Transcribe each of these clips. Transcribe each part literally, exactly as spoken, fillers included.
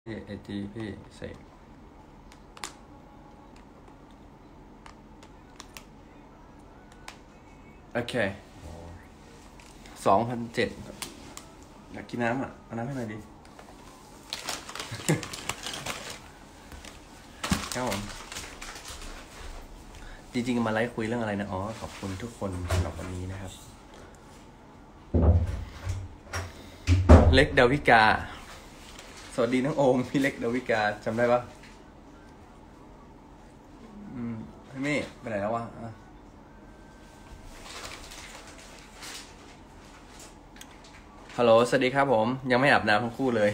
พี่ไอจีพี่เสกโอเคสองพันเจ็ดอยากกินน้ำอ่ะเอาน้ำให้หน่อยดิ ครับผมจริงๆมาไลฟ์คุยเรื่องอะไรนะอ๋อขอบคุณทุกคนสำหรับวันนี้นะครับ เล็กดาวิกาสวัสดีน้องโอมพี่เล็กดาวิกาจำได้ปะอืมพี่เม่ไปไหนแล้ววะฮัลโหลสวัสดีครับผมยังไม่อาบน้ำทั้งคู่เลย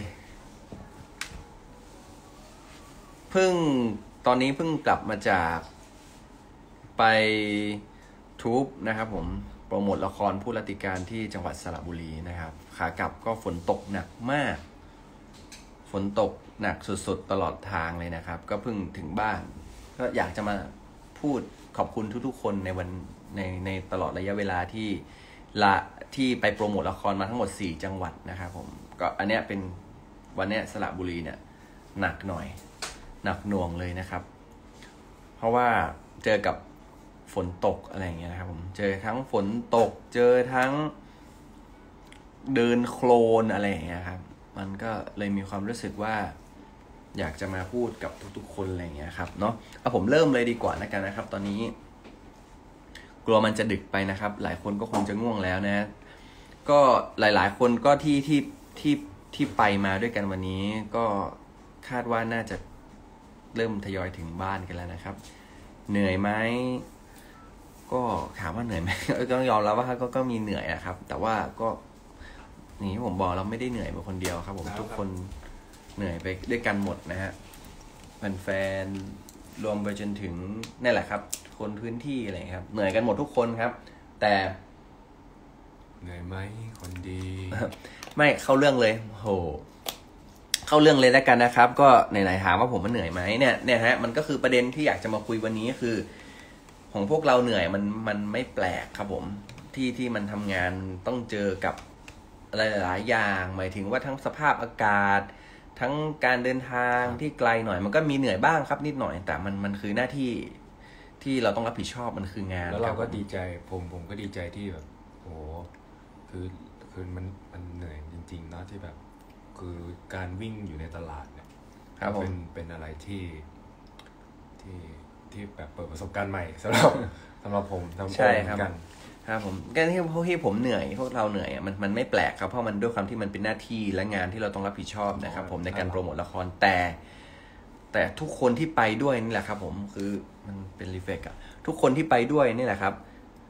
เพิ่งตอนนี้เพิ่งกลับมาจากไปทูบนะครับผมโปรโมทละครผู้รัติการที่จังหวัดสระบุรีนะครับขากลับก็ฝนตกหนักมากฝนตกหนักสุดๆตลอดทางเลยนะครับก็เพิ่งถึงบ้านก็อยากจะมาพูดขอบคุณทุกๆคนในวันในในตลอดระยะเวลาที่ละที่ไปโปรโมทละครมาทั้งหมดสี่จังหวัดนะครับผมก็อันเนี้ยเป็นวันเนี้ยสระบุรีเนี่ยหนักหน่อยหนักหน่วงเลยนะครับเพราะว่าเจอกับฝนตกอะไรอย่างเงี้ยนะครับผมเจอทั้งฝนตกเจอทั้งเดินโคลนอะไรอย่างเงี้ยครับมันก็เลยมีความรู้สึกว่าอยากจะมาพูดกับทุกๆคนอะไรอย่างเงี้ยครับเนาะเอาผมเริ่มเลยดีกว่านะกันนะครับตอนนี้กลัวมันจะดึกไปนะครับหลายคนก็คงจะง่วงแล้วนะก็หลายๆคนก็ที่ที่ที่ที่ไปมาด้วยกันวันนี้ก็คาดว่าน่าจะเริ่มทยอยถึงบ้านกันแล้วนะครับเหนื่อยไหมก็ถามว่าเหนื่อยไหม ต้องยอมรับว่าก็ก็มีเหนื่อยนะครับแต่ว่าก็นี่ผมบอกเราไม่ได้เหนื่อยเป็นคนเดียวครับผมทุกคนเหนื่อยไปด้วยกันหมดนะฮะแฟนๆรวมไปจนถึงนี่แหละครับคนพื้นที่อะไรครับเหนื่อยกันหมดทุกคนครับแต่เหนื่อยไหมคนดีไม่เข้าเรื่องเลยโหเข้าเรื่องเลยแล้วกันนะครับก็ไหนๆถามว่าผมมันเหนื่อยไหมเนี่ยเนี่ยฮะมันก็คือประเด็นที่อยากจะมาคุยวันนี้คือของพวกเราเหนื่อยมันมันไม่แปลกครับผมที่ที่มันทำงานต้องเจอกับอะไรหลายอย่างหมายถึงว่าทั้งสภาพอากาศทั้งการเดินทางที่ไกลหน่อยมันก็มีเหนื่อยบ้างครับนิดหน่อยแต่มันมันคือหน้าที่ที่เราต้องรับผิดชอบมันคืองานแล้วเราก็ดีใจผมผมก็ดีใจที่แบบโอ้คือคือมันมันเหนื่อยจริงๆเนาะที่แบบคือการวิ่งอยู่ในตลาดเนี่ยเป็นเป็นอะไรที่ที่ที่แบบเปิดประสบการณ์ใหม่สำหรับสำหรับผมทำโอเหมือนกันครับผมการที่พวกที่ผมเหนื่อยพวกเราเหนื่อยมันมันไม่แปลกครับเพราะมันด้วยความที่มันเป็นหน้าที่และงานที่เราต้องรับผิดชอบนะครับผมในการโปรโมทละครแต่แต่ทุกคนที่ไปด้วยนี่แหละครับผมคือมันเป็นรีเฟกอะทุกคนที่ไปด้วยนี่แหละครับ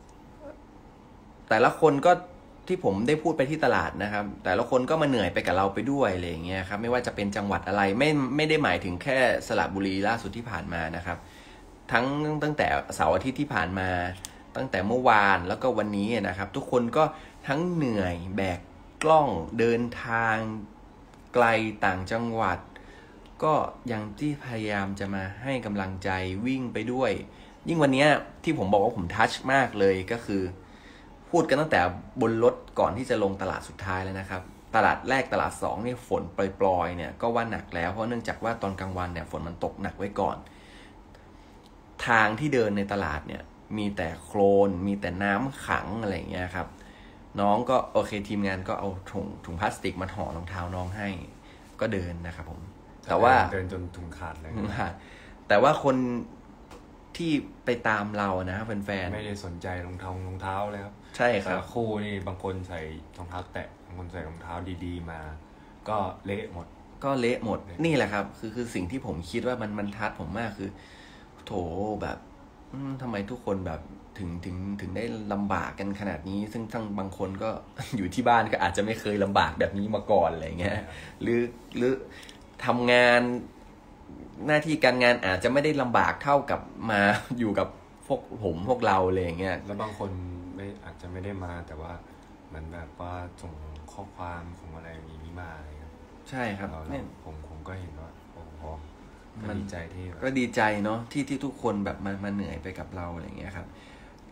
แต่ละคนก็ที่ผมได้พูดไปที่ตลาดนะครับแต่ละคนก็มาเหนื่อยไปกับเราไปด้วยอะไรอย่างเงี้ยครับไม่ว่าจะเป็นจังหวัดอะไรไม่ไม่ได้หมายถึงแค่สระบุรีล่าสุดที่ผ่านมานะครับทั้งตั้งแต่เสาร์อาทิตย์ที่ผ่านมาตั้งแต่เมื่อวานแล้วก็วันนี้นะครับทุกคนก็ทั้งเหนื่อยแบกกล้องเดินทางไกลต่างจังหวัดก็ยังที่พยายามจะมาให้กำลังใจวิ่งไปด้วยยิ่งวันนี้ที่ผมบอกว่าผมทัชมากเลยก็คือพูดกันตั้งแต่บนรถก่อนที่จะลงตลาดสุดท้ายแล้วนะครับตลาดแรกตลาดสองนี่ฝนปล่อยๆเนี่ยก็ว่าหนักแล้วเพราะเนื่องจากว่าตอนกลางวันเนี่ยฝนมันตกหนักไว้ก่อนทางที่เดินในตลาดเนี่ยมีแต่โคลนมีแต่น้ำขังอะไรอย่างเงี้ยครับน้องก็โอเคทีมงานก็เอาถุงถุงพลาสติกมาห่อรองเท้าน้องให้ก็เดินนะครับผมแต่ว่าเดินจนถุงขาดเลยแต่ว่าคนที่ไปตามเรานะแฟนๆไม่ได้สนใจรองเท้ารองเท้าเลยครับใช่ครับคู่นี่บางคนใส่รองเท้าแตะบางคนใส่รองเท้าดีๆมาก็เละหมดก็เละหมดนี่แหละครับคือคือสิ่งที่ผมคิดว่ามันมันทัดผมมากคือโถแบบทำไมทุกคนแบบถึงถึงถึงได้ลำบากกันขนาดนี้ซึ่งทั้งบางคนก็อยู่ที่บ้านก็อาจจะไม่เคยลำบากแบบนี้มาก่อนอะไรเงี้ยหรือหรือทำงานหน้าที่การงานอาจจะไม่ได้ลำบากเท่ากับมาอยู่กับพวกผมพวกเราอะไรเงี้ยแล้วบางคนไม่อาจจะไม่ได้มาแต่ว่าเหมือนแบบว่าส่งข้อความของอะไรอย่างนี้มาอะไรครับใช่ครับเนี่ยผมผมก็เห็นว่าโอ้โหมันดีใจที่ก็ดีใจเนาะที่ที่ทุกคนแบบมามาเหนื่อยไปกับเราอะไรเงี้ยครับ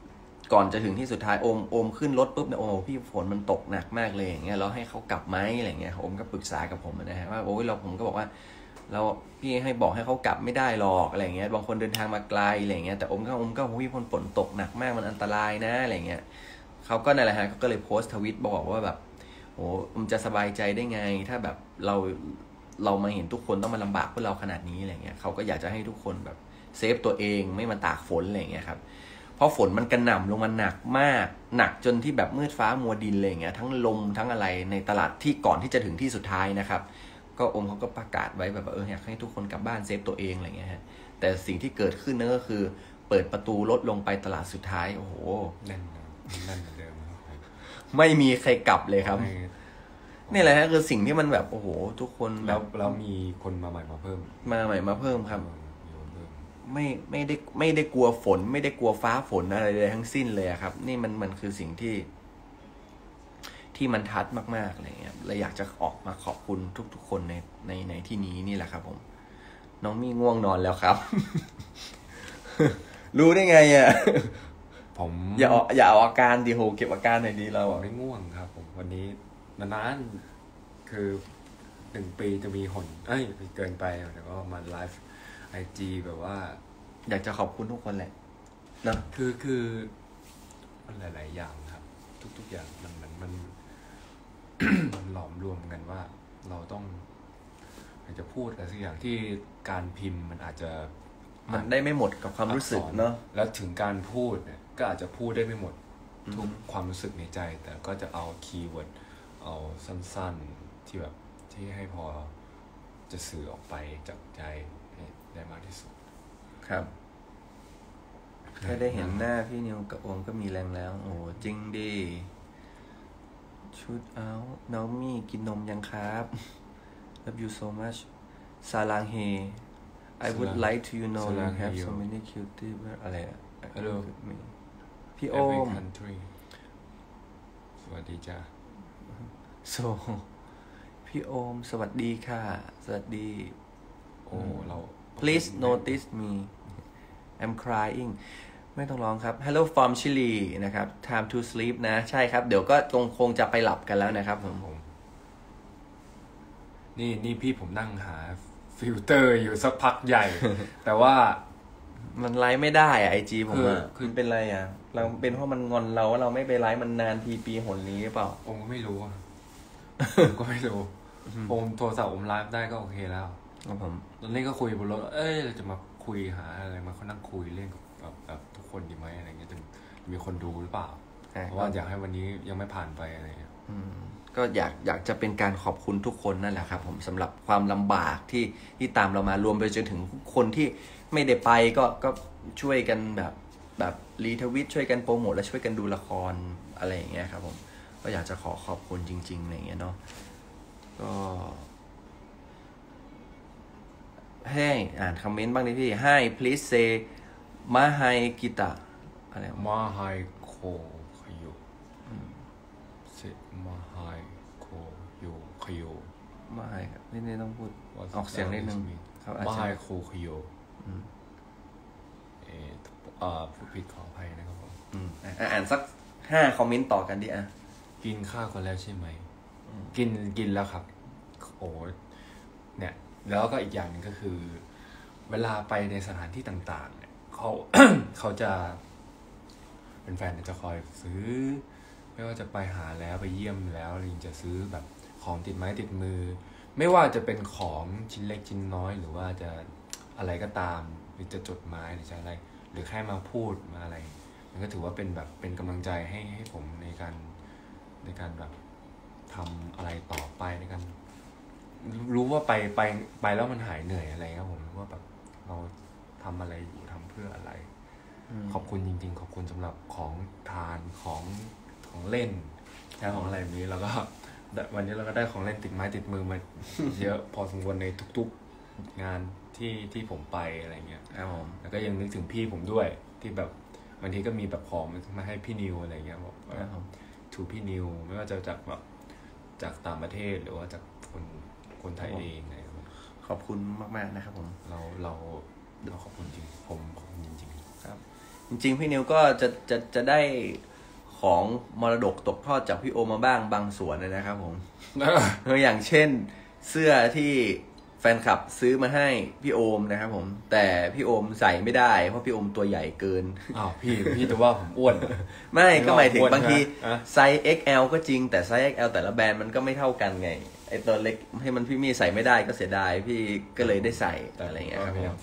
ก่อนจะถึงที่สุดท้ายโอมโอมขึ้นรถปุ๊บเนี่ยโอ้พี่ฝนมันตกหนักมากเลยอย่างเงี้ยเราให้เขากลับไหมอะไรเงี้ยโอมก็ปรึกษากับผมนะฮะว่าโอ้ยเราผมก็บอกว่าเราพี่ให้บอกให้เขากลับไม่ได้หรอกอะไรเงี้ยบางคนเดินทางมาไกลอะไรเงี้ยแต่โอมก็โอมก็โอ้ยฝนตกหนักมากมันอันตรายนะอะไรเงี้ยเขาก็นั่นแหละฮะเขาก็เลยโพสต์ทวิตบอกว่าแบบโอ้ผมจะสบายใจได้ไงถ้าแบบเราเรามาเห็นทุกคนต้องมาลำบากเพื่อเราขนาดนี้อะไรเงี้ยเขาก็อยากจะให้ทุกคนแบบเซฟตัวเองไม่มาตากฝนอะไรเงี้ยครับเพราะฝนมันกระหน่ำลงมาหนักมากหนักจนที่แบบมืดฟ้ามัวดินเลยอย่างเงี้ยทั้งลมทั้งอะไรในตลาดที่ก่อนที่จะถึงที่สุดท้ายนะครับก็อมเขาก็ประกาศไว้แบบเอออยากให้ทุกคนกลับบ้านเซฟตัวเองอะไรเงี้ยฮะแต่สิ่งที่เกิดขึ้นนั่นก็คือเปิดประตูรถลงไปตลาดสุดท้ายโอ้โหแน่นแน่นเหมือนเดิมไม่มีใครกลับเลยครับนี่แหละฮะคือสิ่งที่มันแบบโอ้โหทุกคนแล้วแล้วมีคนมาใหม่มาเพิ่มมาใหม่มาเพิ่มครับไม่ไม่ได้ไม่ได้กลัวฝนไม่ได้กลัวฟ้าฝนอะไรเลยทั้งสิ้นเลยครับนี่มันมันคือสิ่งที่ที่มันทัดมากๆอะไรเงี้ยเลยอยากจะออกมาขอบคุณทุกๆคนในในในที่นี้นี่แหละครับผมน้องมีง่วงนอนแล้วครับ รู้ได้ไงอ่ะผมอย่าเอาอย่าเอาอาการดิโหเก็บอาการหน่อยดีเราไม่ง่วงครับผมวันนี้นานๆคือหนึ่งปีจะมีหนเอ้ยเกินไปแต่ก็มาไลฟ์ไอจีแบบว่าอยากจะขอบคุณทุกคนแหละนะคือคือมันหลายๆอย่างครับทุกๆอย่างมันมันมัน มันหลอมรวมกันว่าเราต้องอยากจะพูดอะไรสักอย่างที่การพิมพ์มันอาจจะมันได้ไม่หมดกับความรู้สึกเนาะแล้วถึงการพูดเนี่ยก็อาจจะพูดได้ไม่หมดทุกความรู้สึกในใจแต่ก็จะเอาคีย์เวิร์ดเอาสั้นๆที่แบบที่ให้พอจะสื่อออกไปจากใจได้มากที่สุดครับแค่ได้เห็นหน้าพี่นิวกับโอมก็มีแรงแล้วโอ้จริงดิชุดเอาน้องมี่กินนมยังครับ Love you so much ซาลังเฮ I would like to you know you have so many cutie อะไรอะ Hello พี่โอมสวัสดีจ้า so พี่โอมสวัสดีค่ะสวัสดีโอ้เรา please notice me I'm crying ไม่ต้องร้องครับ Hello from Chile นะครับ Time to sleep นะใช่ครับเดี๋ยวก็คงคงจะไปหลับกันแล้วนะครับผมผมนี่นี่พี่ผมนั่งหาฟิลเตอร์อยู่สักพักใหญ่ แต่ว่ามันไลฟ์ไม่ได้อะไอจีผมอะคือเป็นไรอะเราเป็นเพราะมันงอนเราว่าเราไม่ไปไลฟ์มันนานทีปีหนนี้หรือเปล่าผมก็ไม่รู้ผมก็ไม่รู้ผมโทรศัพท์ผมไลฟ์ได้ก็โอเคแล้วครับผมตอนนี้ก็คุยบนรถเอ้ยเราจะมาคุยหาอะไรมาเขานั่งคุยเรื่องกับแบบทุกคนดีไหมอะไรเงี้ยจะมีคนดูหรือเปล่าเพราะว่าอยากให้วันนี้ยังไม่ผ่านไปอะไรเงี้ยก็อยากอยากจะเป็นการขอบคุณทุกคนนั่นแหละครับผมสำหรับความลำบากที่ที่ตามเรามารวมไปจนถึงคนที่ไม่ได้ไปก็ก็ช่วยกันแบบแบบรีทวิตช่วยกันโปรโมทและช่วยกันดูละครอะไรอย่างเงี้ยครับผมก็อยากจะขอขอบคุณจริงๆอะไรอย่างเงี้ยเนาะก็ให้อ่านคอมเมนต์บ้างดิพี่ Hi please say มาไฮกิตะอะไรมาไฮโคขยุเซมาไฮโคยุขยุมาไฮครับนี่นี่ต้องพูดออกเสียงนิดนึงมาไฮโคขยุเอออ่าผู้ผิดขออภัยนะครับผมอ่านสักห้าคอมเมนต์ต่อกันดิอ่ะกินข้าวกันแล้วใช่ไหมกินกินแล้วครับโอ้เนี่ยแล้วก็อีกอย่างหนึ่งก็คือเวลาไปในสถานที่ต่างๆเนี่ยเขา เขาจะเป็นแฟนจะคอยซื้อไม่ว่าจะไปหาแล้วไปเยี่ยมแล้วลิงจะซื้อแบบของติดไม้ติดมือไม่ว่าจะเป็นของชิ้นเล็กชิ้นน้อยหรือว่าจะอะไรก็ตามหรือจะจดหมายหรือจะอะไรหรือแค่มาพูดมาอะไรมันก็ถือว่าเป็นแบบเป็นกำลังใจให้ให้ผมในการในการแบบทำอะไรต่อไปในการรู้ว่าไปไปไปแล้วมันหายเหนื่อยอะไรครับผมว่าแบบเราทำอะไรอยู่ทำเพื่ออะไรขอบคุณจริงๆขอบคุณสำหรับของทานของของเล่นของอะไรแบบนี้แล้วก็วันนี้เราก็ได้ของเล่นติดไม้ติดมือมา เยอะพอสมควรในทุกๆงานที่ที่ผมไปอะไรเงี้ยแล้วก็ยังนึกถึงพี่ผมด้วยที่แบบบางทีก็มีแบบของมาให้พี่นิวอะไรเงี้ยบอกถูพี่นิวไม่ว่าจะจากแบบจากต่างประเทศหรือว่าจากคนคนไทยเองอะไรขอบคุณมากๆนะครับผมเราเราเราขอบคุณจริงผมขอบคุณจริงๆครับจริงๆพี่นิวก็จะจะจะได้ของมรดกตกทอดจากพี่โอมมาบ้างบางส่วนนะครับผมอย่างเช่นเสื้อที่แฟนคลับซื้อมาให้พี่โอมนะครับผมแต่พี่โอมใส่ไม่ได้เพราะพี่โอมตัวใหญ่เกินอ้าวพี่พี่จะว่าผมอ้วนไม่ก็หมายถึงบางทีไซส์ เอ็กซ์ แอล ก็จริงแต่ไซส์ เอ็กซ์ แอล แต่ละแบรนด์มันก็ไม่เท่ากันไงไอตัวเล็กให้มันพี่มี่ใส่ไม่ได้ก็เสียดายพี่ก็เลยได้ใส่อะไรอย่างเงี้ยครับผม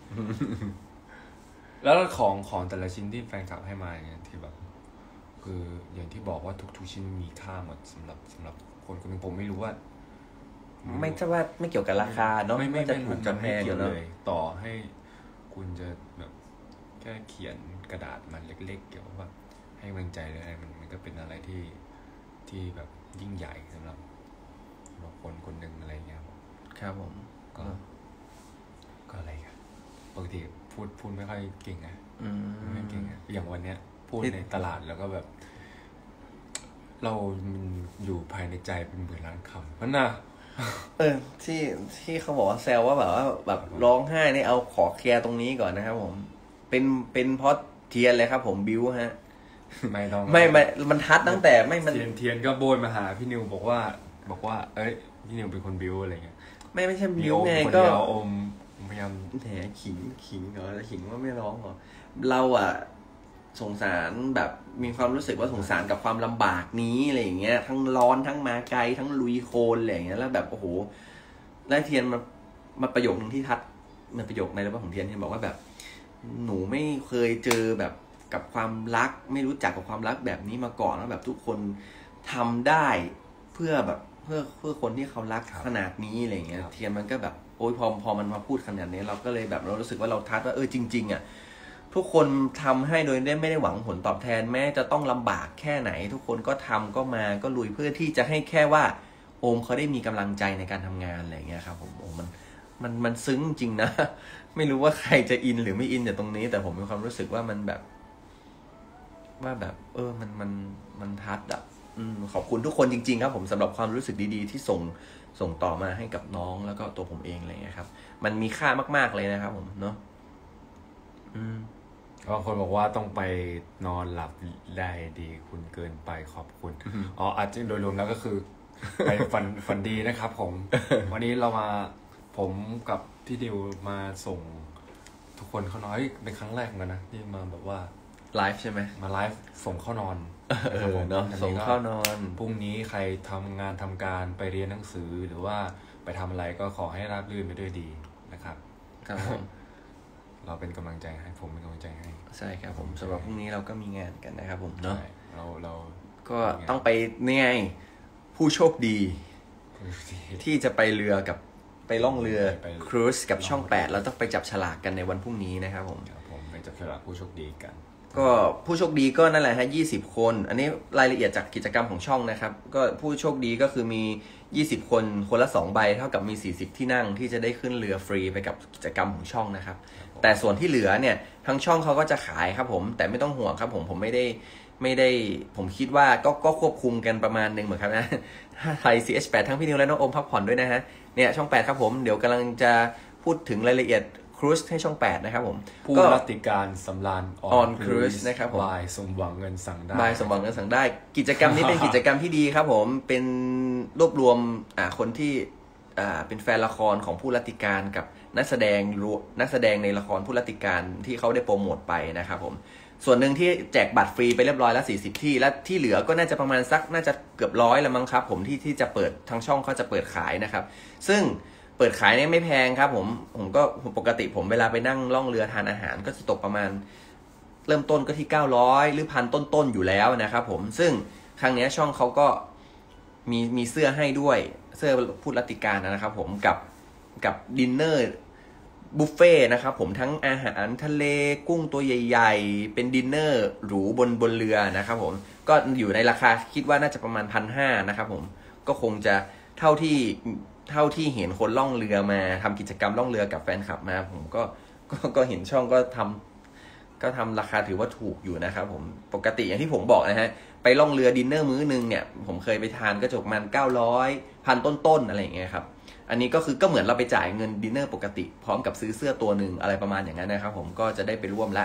แล้วของของแต่ละชิ้นที่แฟนคลับให้มาเนี่ยที่แบบคืออย่างที่บอกว่าทุกๆชิ้นมีค่าหมดสำหรับสำหรับคนคนนึงผมไม่รู้ว่าไม่ใช่ว่าไม่เกี่ยวกับราคาเนาะไม่ไม่จะถูกจะแพงเลย ต่อให้คุณจะแบบแค่เขียนกระดาษมันเล็กๆเกี่ยวกับว่าให้กำลังใจหรืออะไรมันมันก็เป็นอะไรที่ที่แบบยิ่งใหญ่สำหรับสำหรับคนคนหนึ่งอะไรเงี้ยครับผมก็ก็อะไรกันปกติพูดพูดไม่ค่อยเก่งนะไม่เก่งอะอย่างวันเนี้ยพูดในตลาดแล้วก็แบบเรามันอยู่ภายในใจเป็นหมื่นล้านคำมันน่ะเออที่ที่เขาบอกว่าแซวว่าแบบว่าแบบร้องไห้นี่เอาขอเคลียร์ตรงนี้ก่อนนะครับผมเป็นเป็นเพราะเทียนเลยครับผมบิ้วฮะไม่ต้องไม่ไม่มันทัดตั้งแต่ไม่มันเทียนเทียนก็โบยมาหาพี่นิวบอกว่าบอกว่าเอ้ยพี่นิวเป็นคนบิ้วอะไรเงี้ยไม่ไม่ใช่บิ้วไงก็อมพยายามแหมขิงขิงเหรอขิงว่าไม่ร้องเหรอเราอ่ะสงสารแบบมีความรู้สึกว่าสงสารกับความลำบากนี้อะไรอย่างเงี้ยทั้งร้อนทั้งมาไกลทั้งลุยโคลนอะไรอย่างเงี้ยแล้วแบบโอ้โหแล้วเทียนมามาประโยคนึงที่ทัดมันประโยคในระหว่างของเทียนเทียนบอกว่าแบบหนูไม่เคยเจอแบบกับความรักไม่รู้จักกับความรักแบบนี้มาก่อนแล้วแบบทุกคนทำได้เพื่อแบบเพื่อเพื่อคนที่เขารักขนาดนี้อะไรเงี้ยเทียนมันก็แบบโอ้ยพอพอมันมาพูดขนาดนี้เราก็เลยแบบเรารู้สึกว่าเราทัดว่าเออจริงๆอ่ะทุกคนทำให้โดยไม่ได้หวังผลตอบแทนแม้จะต้องลำบากแค่ไหนทุกคนก็ทำก็มาก็ลุยเพื่อที่จะให้แค่ว่าโอมเขาได้มีกำลังใจในการทำงานอะไรเงี้ยครับผมโอ้มันมันมันซึ้งจริงนะไม่รู้ว่าใครจะอินหรือไม่อินจากตรงนี้แต่ผมมีความรู้สึกว่ามันแบบว่าแบบเออมันมันมันทัดอ่ะขอบคุณทุกคนจริงๆครับผมสำหรับความรู้สึกดีๆที่ส่งส่งต่อมาให้กับน้องแล้วก็ตัวผมเองอะไรเงี้ยครับมันมีค่ามากๆเลยนะครับผมเนาะอืมบางคนบอกว่าต้องไปนอนหลับได้ดีคุณเกินไปขอบคุณอ๋ออาจจะโดยรวมแล้วก็คือไปฝันฝันดีนะครับผมวันนี้เรามาผมกับพี่ดิวมาส่งทุกคนเข้านอนเป็นครั้งแรกเหมือนกันนะที่มาแบบว่าไลฟ์ใช่ไหมมาไลฟ์ส่งเข้านอนเออเนาะส่งเข้านอนพรุ่งนี้ใครทำงานทำการไปเรียนหนังสือหรือว่าไปทำอะไรก็ขอให้ราบรื่นไปด้วยดีนะครับครับผมเราเป็นกำลังใจให้ผมเป็นกำลังใจให้ใช่ครับผมสำหรับพรุ่งนี้เราก็มีงานกันนะครับผมเนาะเราเราก็ต้องไปนี่ไงผู้โชคดีที่จะไปเรือกับไปล่องเรือครูซกับช่องแปดเราต้องไปจับฉลากกันในวันพรุ่งนี้นะครับผมครับผมไปจับฉลากผู้โชคดีกันก็ผู้โชคดีก็นั่นแหละฮะยี่สิบคนอันนี้รายละเอียดจากกิจกรรมของช่องนะครับก็ผู้โชคดีก็คือมียี่สิบคนคนละสองใบเท่ากับมีสี่สิบที่นั่งที่จะได้ขึ้นเรือฟรีไปกับกิจกรรมของช่องนะครับแต่ส่วนที่เหลือเนี่ยทั้งช่องเขาก็จะขายครับผมแต่ไม่ต้องห่วงครับผมผมไม่ได้ไม่ได้ผมคิดว่าก็ก็ควบคุมกันประมาณนึงเหมือนกันนะไทย ซี เอช แปด ทั้งพี่นิวและน้องโอมพักผ่อนด้วยนะฮะเนี่ยช่องแปดครับผมเดี๋ยวกำลังจะพูดถึงรายละเอียดครูซให้ช่องแปดนะครับผมผู้รัติการสำราญออนครูซนะครับผมบายสมหวังเงินสั่งได้บายสมหวังเงินสั่งได้กิจกรรมนี้เป็นกิจกรรมที่ดีครับผมเป็นรวบรวมอ่าคนที่อ่าเป็นแฟนละครของผู้รัติการกับนักแสดงนักแสดงในละครผู้รัติการที่เขาได้โปรโมทไปนะครับผมส่วนหนึ่งที่แจกบัตรฟรีไปเรียบร้อยแล้วสี่สิบที่และที่เหลือก็น่าจะประมาณสักน่าจะเกือบร้อยแล้วมั้งครับผมที่ที่จะเปิดทางช่องเขาจะเปิดขายนะครับซึ่งเปิดขายเนี่ยไม่แพงครับผมผมก็ปกติผมเวลาไปนั่งล่องเรือทานอาหารก็จะตกประมาณเริ่มต้นก็ที่เก้าร้อยหรือพันต้นๆอยู่แล้วนะครับผมซึ่งครั้งนี้ช่องเขาก็มีมีเสื้อให้ด้วยเสื้อพูดรัติการนะครับผมกับกับดินเนอร์บุฟเฟ่นะครับผมทั้งอาหารทะเลกุ้งตัวใหญ่ๆเป็นดินเนอร์หรูบนบนเรือนะครับผมก็อยู่ในราคาคิดว่าน่าจะประมาณ หนึ่งพันห้าร้อย นะครับผมก็คงจะเท่าที่เท่าที่เห็นคนล่องเรือมาทำกิจกรรมล่องเรือกับแฟนคลับมาผมก็ก็ก็เห็นช่องก็ทำก็ทำราคาถือว่าถูกอยู่นะครับผมปกติอย่างที่ผมบอกนะฮะไปล่องเรือดินเนอร์มื้อนึงเนี่ยผมเคยไปทานก็จะประมาณเก้าร้อยพันต้นๆอะไรอย่างเงี้ยครับอันนี้ก็คือก็เหมือนเราไปจ่ายเงินดินเนอร์ปกติพร้อมกับซื้อเสื้อตัวหนึ่งอะไรประมาณอย่างนั้นนะครับผมก็จะได้ไปร่วมละ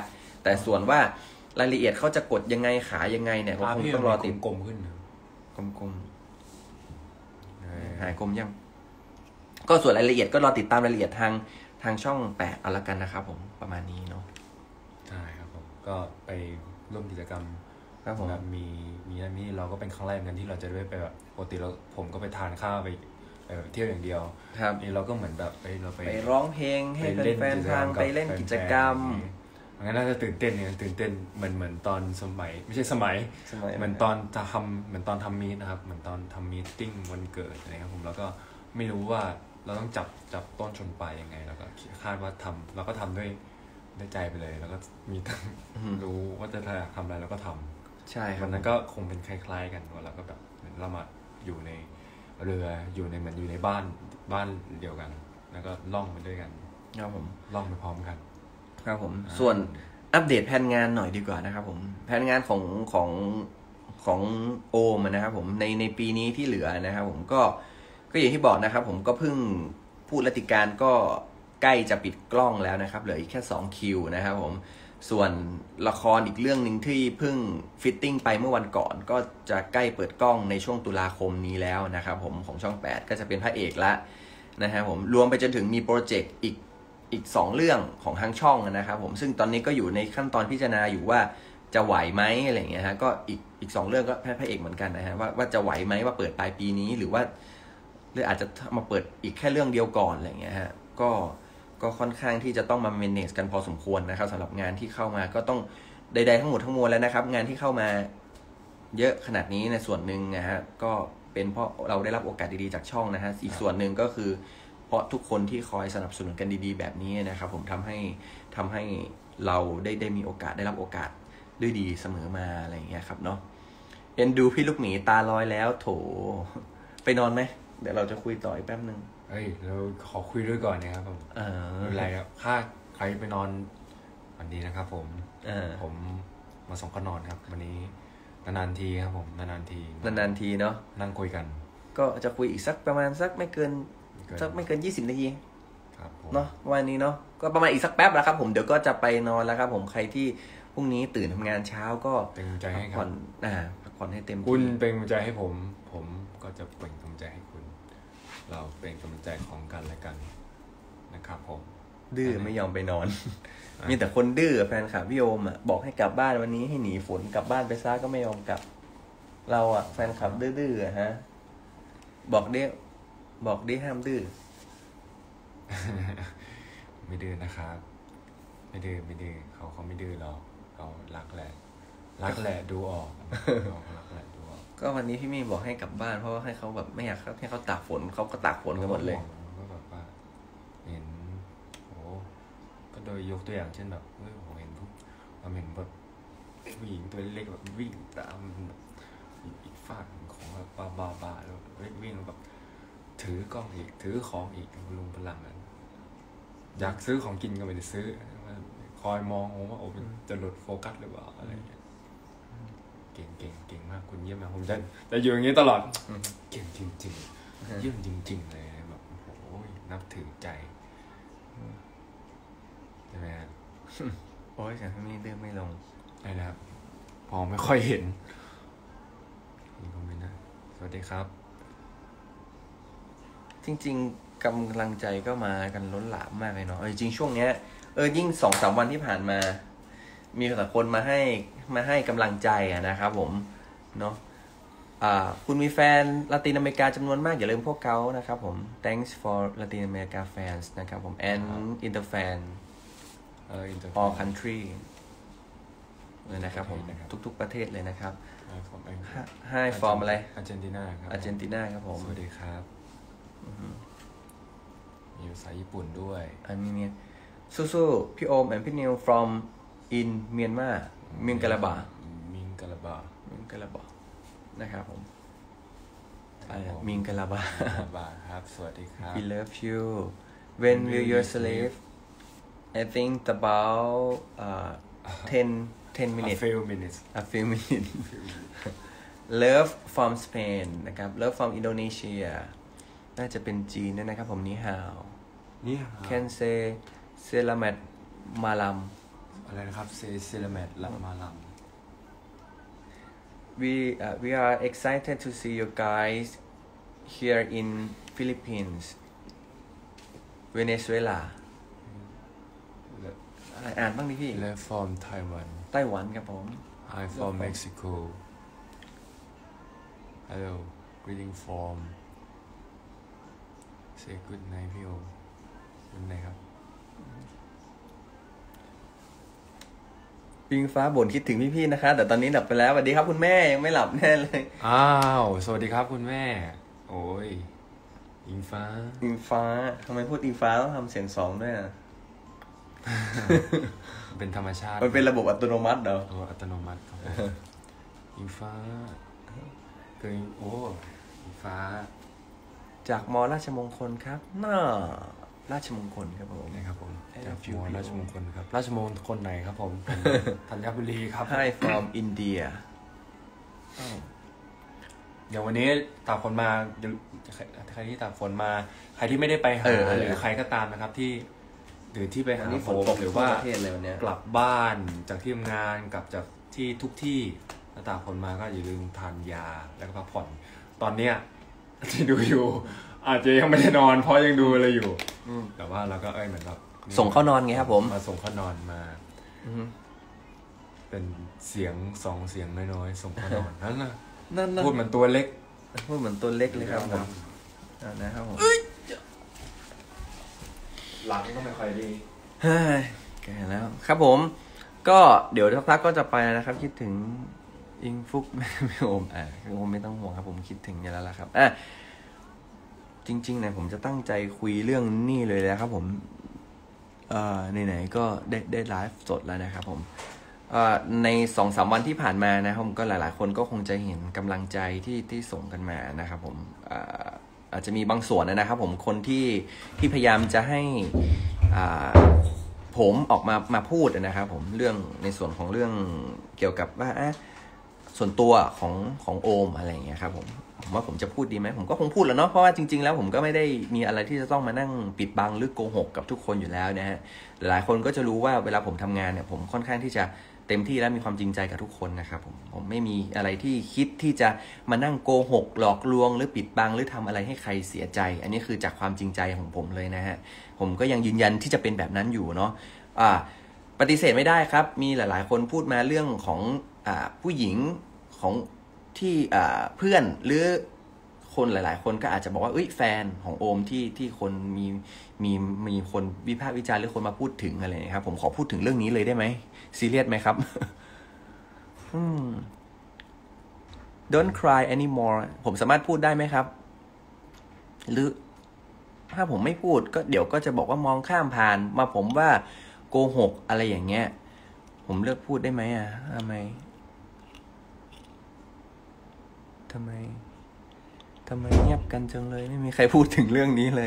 แต่ส่วนว่ารายละเอียดเขาจะกดยังไงขายยังไงเนี่ยก็คงต้องรอติดกลมขึ้นกลมๆหายกลมยังก็ส่วนรายละเอียดก็รอติดตามรายละเอียดทางทางช่องแปดเอาละกันนะครับผมประมาณนี้เนาะใช่ครับผมก็ไปร่วมกิจกรรมครับผมแบบมีมีอันนี้เราก็เป็นครั้งแรกกันที่เราจะได้ไปแบบปกติเราผมก็ไปทานข้าวไปไปแบบเที่ยวอย่างเดียวนี่เราก็เหมือนแบบไปเราไปไปร้องเพลงให้แฟนๆฟังไปเล่นกิจกรรมงั้นน่าจะตื่นเต้นเนี่ยตื่นเต้นเหมือนเหมือนตอนสมัยไม่ใช่สมัยเหมือนตอนจะทำเหมือนตอนทำมีตนะครับเหมือนตอนทำมีตติ้งวันเกิดอะไรครับผมแล้วก็ไม่รู้ว่าเราต้องจับจับต้นชนปลายยังไงแล้วก็คาดว่าทำเราก็ทำด้วยได้ใจไปเลยแล้วก็มีรู้ว่าจะทำอะไรแล้วก็ทำใช่ครับวันนั้นก็คงเป็นคล้ายๆกันว่าเราก็แบบเหมือนเรามาอยู่ในเรืออยู่ในเหมือนอยู่ในบ้านบ้านเดียวกันแล้วก็ล่องไปด้วยกันครับผมล่องไปพร้อมกันครับผมส่วนอัปเดตแผนงานหน่อยดีกว่านะครับผมแผนงานของของของโอมนะครับผมในในปีนี้ที่เหลือนะครับผมก็ก็อย่างที่บอกนะครับผมก็เพิ่งพูดรัติการก็ใกล้จะปิดกล้องแล้วนะครับเหลืออีกแค่สองคิวนะครับผมส่วนละครอีกเรื่องนึงที่เพิ่งฟิตติ้งไปเมื่อวันก่อนก็จะใกล้เปิดกล้องในช่วงตุลาคมนี้แล้วนะครับผมของช่องแปดก็จะเป็นพระเอกละนะครับผมรวมไปจนถึงมีโปรเจกต์อีกอีกสองเรื่องของทางช่องนะครับผมซึ่งตอนนี้ก็อยู่ในขั้นตอนพิจารณาอยู่ว่าจะไหวไหมอะไรอย่างเงี้ยฮะก็อีกอีกสองเรื่องก็พระเอกเหมือนกันนะฮะว่าว่าจะไหวไหมว่าเปิดปลายปีนี้หรือว่าหรืออาจจะมาเปิดอีกแค่เรื่องเดียวก่อนอะไรอย่างเงี้ยฮะก็ก็ค่อนข้างที่จะต้องมา manage กันพอสมควรนะครับสำหรับงานที่เข้ามาก็ต้องใดๆทั้งหมดทั้งมวลแล้วนะครับงานที่เข้ามาเยอะขนาดนี้ในส่วนหนึ่งนะฮะก็เป็นเพราะเราได้รับโอกาสดีๆจากช่องนะฮะอีกส่วนหนึ่งก็คือเพราะทุกคนที่คอยสนับสนุนกันดีๆแบบนี้นะครับผมทำให้ทำให้เราได้ได้มีโอกาสได้รับโอกาสด้วยดีเสมอมาอะไรอย่างเงี้ยครับเนาะเอ็นดูพี่ลูกหมีตาลอยแล้วโถไปนอนไหมเดี๋ยวเราจะคุยต่ออีกแป๊บนึงเฮ้ยเราขอคุยด้วยก่อนนะครับผมไม่เป็นไรครับถ้าใครไปนอนวันนี้นะครับผมผมมาส่งก็นอนครับวันนี้นานๆทีครับผมนานๆทีนานๆทีเนาะนั่งคุยกันก็จะคุยอีกสักประมาณสักไม่เกินสักไม่เกินยี่สิบนาทีเนาะวันนี้เนาะก็ประมาณอีกสักแป๊บแล้วครับผมเดี๋ยวก็จะไปนอนแล้วครับผมใครที่พรุ่งนี้ตื่นทำงานเช้าก็เป็นกำลังใจให้ผ่อนอ่าพักผ่อนให้เต็มที่คุณเป็นกำลังใจให้ผมผมก็จะเป็นกำลังใจให้คุณเราเป็นกำลังใจของกันและกันนะครับผมดื้อไม่ยอมไปนอนมีแต่คนดื้อแฟนคลับพี่โอมอ่ะบอกให้กลับบ้านวันนี้ให้หนีฝนกลับบ้านไปซะก็ไม่ยอมกลับเราอ่ะแฟนคลับดื้อๆฮะบอกดิบอกดิห้ามดื้อไม่ดื้อนะครับไม่ดื้อไม่ดื้อเขาเขาไม่ดื้อหรอกเขารักแหละรักแหละดูออกรักแหละดูออกก็วันนี้พี่มี่บอกให้กลับบ้านเพราะว่าให้เขาแบบไม่อยากให้เขาตากฝนเขาก็ตากฝนกันหมดเลยก็แบบว่าเห็นโอ้ก็โดยยกตัวอย่างเช่นแบบเฮ้ยผมเห็นทุกผมเห็นแบบผู้หญิงตัวเล็กแบบวิ่งตามแบบอีกฝั่งของแบบบาบาบาแล้ววิ่งแบบถือกล้องอีกถือของอีกลุงพลังนั้นอยากซื้อของกินก็ไม่ได้ซื้อคอยมองว่าโอ้จะหลุดโฟกัสหรือเปล่าอะไรอย่างเงี้ยเก่งเก่งเก่งมากคุณเยี่ยมมากผมจะจะอยู่อย่างนี้ตลอดเก่งจริงๆเยี่ยมจริงๆเลยแบบโอ้โหนับถือใจใช่ไหมครับโอ้ยแต่พี่มี่ดื้อไม่ลงได้นะครับพอไม่ค่อยเห็นนี่คอมเมนต์นะสวัสดีครับจริงๆกำลังใจก็มากันล้นหลามมากเลยเนาะจริงๆช่วงเนี้ยเออยิ่งสองสามวันที่ผ่านมามีแต่คนมาให้มาให้กำลังใจอะนะครับผมเนาะอ่าคุณมีแฟนลาตินอเมริกาจำนวนมากอย่าลืมพวกเขานะครับผม thanks for Latin America fans นะครับผม and inter fan all country เลยนะครับผมทุกๆประเทศเลยนะครับให้ฟอร์มอะไรอาร์เจนตินาครับอาร์เจนตินาครับผมสวัสดีครับมีภาษาญี่ปุ่นด้วยอันนี้เนี่ยสู้ๆพี่โอม and พี่นิว from in Myanmar มิงกะลาบามิงกะลาบามิงกะลาบานะครับผมมิงกะลาบาครับสวัสดีครับ we love you when will you sleep I think about uh ten ten minutes a few minutes a few minutes love from Spain นะครับ love from Indonesia น่าจะเป็นจีนนะครับผมนี่ฮาวนี่ฮาว can say selamat malam อะไรนะครับเซเซเลเมตละมาลัง we uh, we are excited to see you guys here in Philippines Venezuela อะไรอ่านบ้างดิพี่และ from Taiwan ไต้หวันครับผม I from Mexico hello greeting from say good night พี่โอ good night ครับปิงฟ้าบ่นคิดถึงพี่ๆนะคะแต่ตอนนี้หลับไปแล้วสวัสดีครับคุณแม่ยังไม่หลับแน่เลยอ้าวสวัสดีครับคุณแม่โอ้ยอิงฟ้าอิงฟ้าทำไมพูดอิงฟ้าต้องทำเสียงสองด้วยอ่ะเป็นธรรมชาติมันเป็นระบบอัตโนมัติเหรอโอ้อัตโนมัติครับอิงฟ้าเกินโอ้อิงฟ้าจากมอราชมงคลครับน่าราชมงคลครับผมนะครับผมจากมอราชมงคลครับราชมงคลไหนครับผมธัญบุรีครับ Hi from India เดี๋ยววันนี้ตากฝนมาใครที่ตากฝนมาใครที่ไม่ได้ไปหาหรือใครก็ตามนะครับที่หรือที่ไปหาโฟมหรือว่ากลับบ้านจากที่ทำงานกลับจากที่ทุกที่แล้วตากฝนมาก็อย่าลืมทานยาแล้วก็พักผ่อนตอนเนี้ยที่ดูอยู่อาจจะยังไม่ได้นอนเพราะยังดูอะไรอยู่แต่ว่าเราก็เอ้ยเหมือนแบบส่งเข้านอนไงครับผมมาส่งเข้านอนมาเป็นเสียงสองเสียงน้อยๆส่งเข้านอนนั่นนะนั่นพูดเหมือนตัวเล็กพูดเหมือนตัวเล็กเลยครับผมนะครับผมหลังก็ไม่ค่อยดีเฮ้ยแก่แล้วครับผมก็เดี๋ยวสักพักก็จะไปนะครับคิดถึงอิงฟุกไม่โอมอ่ะโอมไม่ต้องห่วงครับผมคิดถึงอยู่แล้วล่ะครับอ่ะจริงๆเนี่ยผมจะตั้งใจคุยเรื่องนี่เลยนะครับผมเอ่อไหนๆก็ได้ได้ไลฟ์สดแล้วนะครับผมเอ่อใน สองถึงสาม วันที่ผ่านมานะครับก็หลายๆคนก็คงจะเห็นกำลังใจที่ที่ส่งกันมานะครับผมอ่าอาจจะมีบางส่วนนะครับผมคนที่ที่พยายามจะให้อ่าผมออกมามาพูดนะครับผมเรื่องในส่วนของเรื่องเกี่ยวกับว่าส่วนตัวของของโอมอะไรอย่างเงี้ยครับผมผมว่าผมจะพูดดีไหมผมก็คงพูดแล้วเนาะเพราะว่าจริงๆแล้วผมก็ไม่ได้มีอะไรที่จะต้องมานั่งปิดบังหรือโกหกกับทุกคนอยู่แล้วนะฮะหลายคนก็จะรู้ว่าเวลาผมทำงานเนี่ยผมค่อนข้างที่จะเต็มที่และมีความจริงใจกับทุกคนนะครับผมผมไม่มีอะไรที่คิดที่จะมานั่งโกหกหลอกลวงหรือปิดบังหรือทำอะไรให้ใครเสียใจอันนี้คือจากความจริงใจของผมเลยนะฮะผมก็ยังยืนยันที่จะเป็นแบบนั้นอยู่เนาะอ่าปฏิเสธไม่ได้ครับมีหลายๆคนพูดมาเรื่องของอ่าผู้หญิงของที่อ่าเพื่อนหรือคนหลายๆคนก็อาจจะบอกว่าเอ้ยแฟนของโอมที่ที่คนมีมีมีคนวิพากษ์วิจารณ์หรือคนมาพูดถึงอะไรนะครับผมขอพูดถึงเรื่องนี้เลยได้ไหมซีเรียสไหมครับ Don't cry anymore ผมสามารถพูดได้ไหมครับหรือถ้าผมไม่พูดก็เดี๋ยวก็จะบอกว่ามองข้ามผ่านมาผมว่าโกหกอะไรอย่างเงี้ยผมเลือกพูดได้ไหมอ่ะทำไมทำไมทำไมเงียบกันจังเลยไม่มีใครพูดถึงเรื่องนี้เลย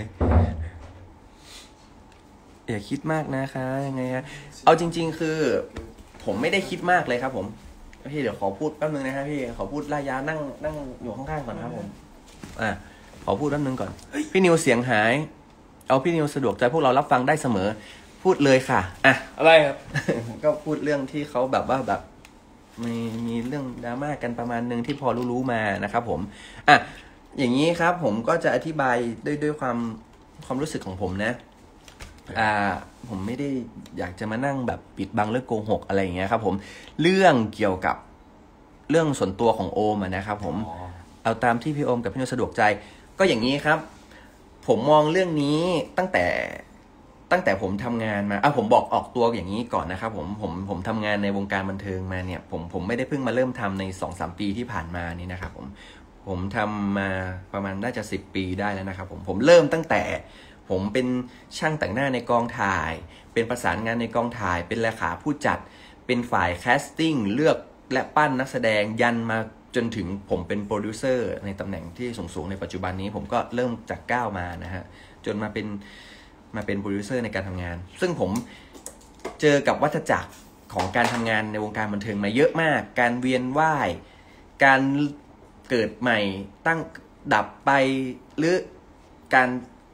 อย่าคิดมากนะคะยังไงฮะเอาจริงๆคือผมไม่ได้คิดมากเลยครับผมพี่เดี๋ยวขอพูดแป๊บนึงนะฮะพี่ขอพูดระยะนั่งนั่งอยู่ข้างๆก่อนครับผมอ่ะขอพูดแป๊บนึงก่อนพี่นิวเสียงหายเอาพี่นิวสะดวกใจพวกเรารับฟังได้เสมอพูดเลยค่ะอ่ะอะไรครับก็พูดเรื่องที่เขาแบบว่าแบบมีมีเรื่องดราม่ากันประมาณนึงที่พอรู้ๆมานะครับผมอ่ะอย่างนี้ครับผมก็จะอธิบายด้วยด้วยความความรู้สึกของผมนะอ่าผมไม่ได้อยากจะมานั่งแบบปิดบังเรื่องโกหกอะไรอย่างเงี้ยครับผมเรื่องเกี่ยวกับเรื่องส่วนตัวของโอมนะครับผมเอาตามที่พี่โอมกับพี่นิวสะดวกใจก็อย่างนี้ครับผมมองเรื่องนี้ตั้งแต่ตั้งแต่ผมทำงานมาอ่ะผมบอกออกตัวอย่างนี้ก่อนนะครับผมผมผมทำงานในวงการบันเทิงมาเนี่ยผมผมไม่ได้เพิ่งมาเริ่มทำใน สองถึงสาม ปีที่ผ่านมานี่นะครับผมผมทำมาประมาณน่าจะสิบปีได้แล้วนะครับผมผมเริ่มตั้งแต่ผมเป็นช่างแต่งหน้าในกองถ่ายเป็นประสานงานในกองถ่ายเป็นเลขาผู้จัดเป็นฝ่ายแคสติ้งเลือกและปั้นนักแสดงยันมาจนถึงผมเป็นโปรดิวเซอร์ในตำแหน่งที่สูงๆในปัจจุบันนี้ผมก็เริ่มจากก้าวมานะฮะจนมาเป็นมาเป็นโปรดิวเซอร์ในการทำงานซึ่งผมเจอกับวัฏจักรของการทำงานในวงการบันเทิงมาเยอะมากการเวียนว่ายการเกิดใหม่ตั้งดับไปหรือการ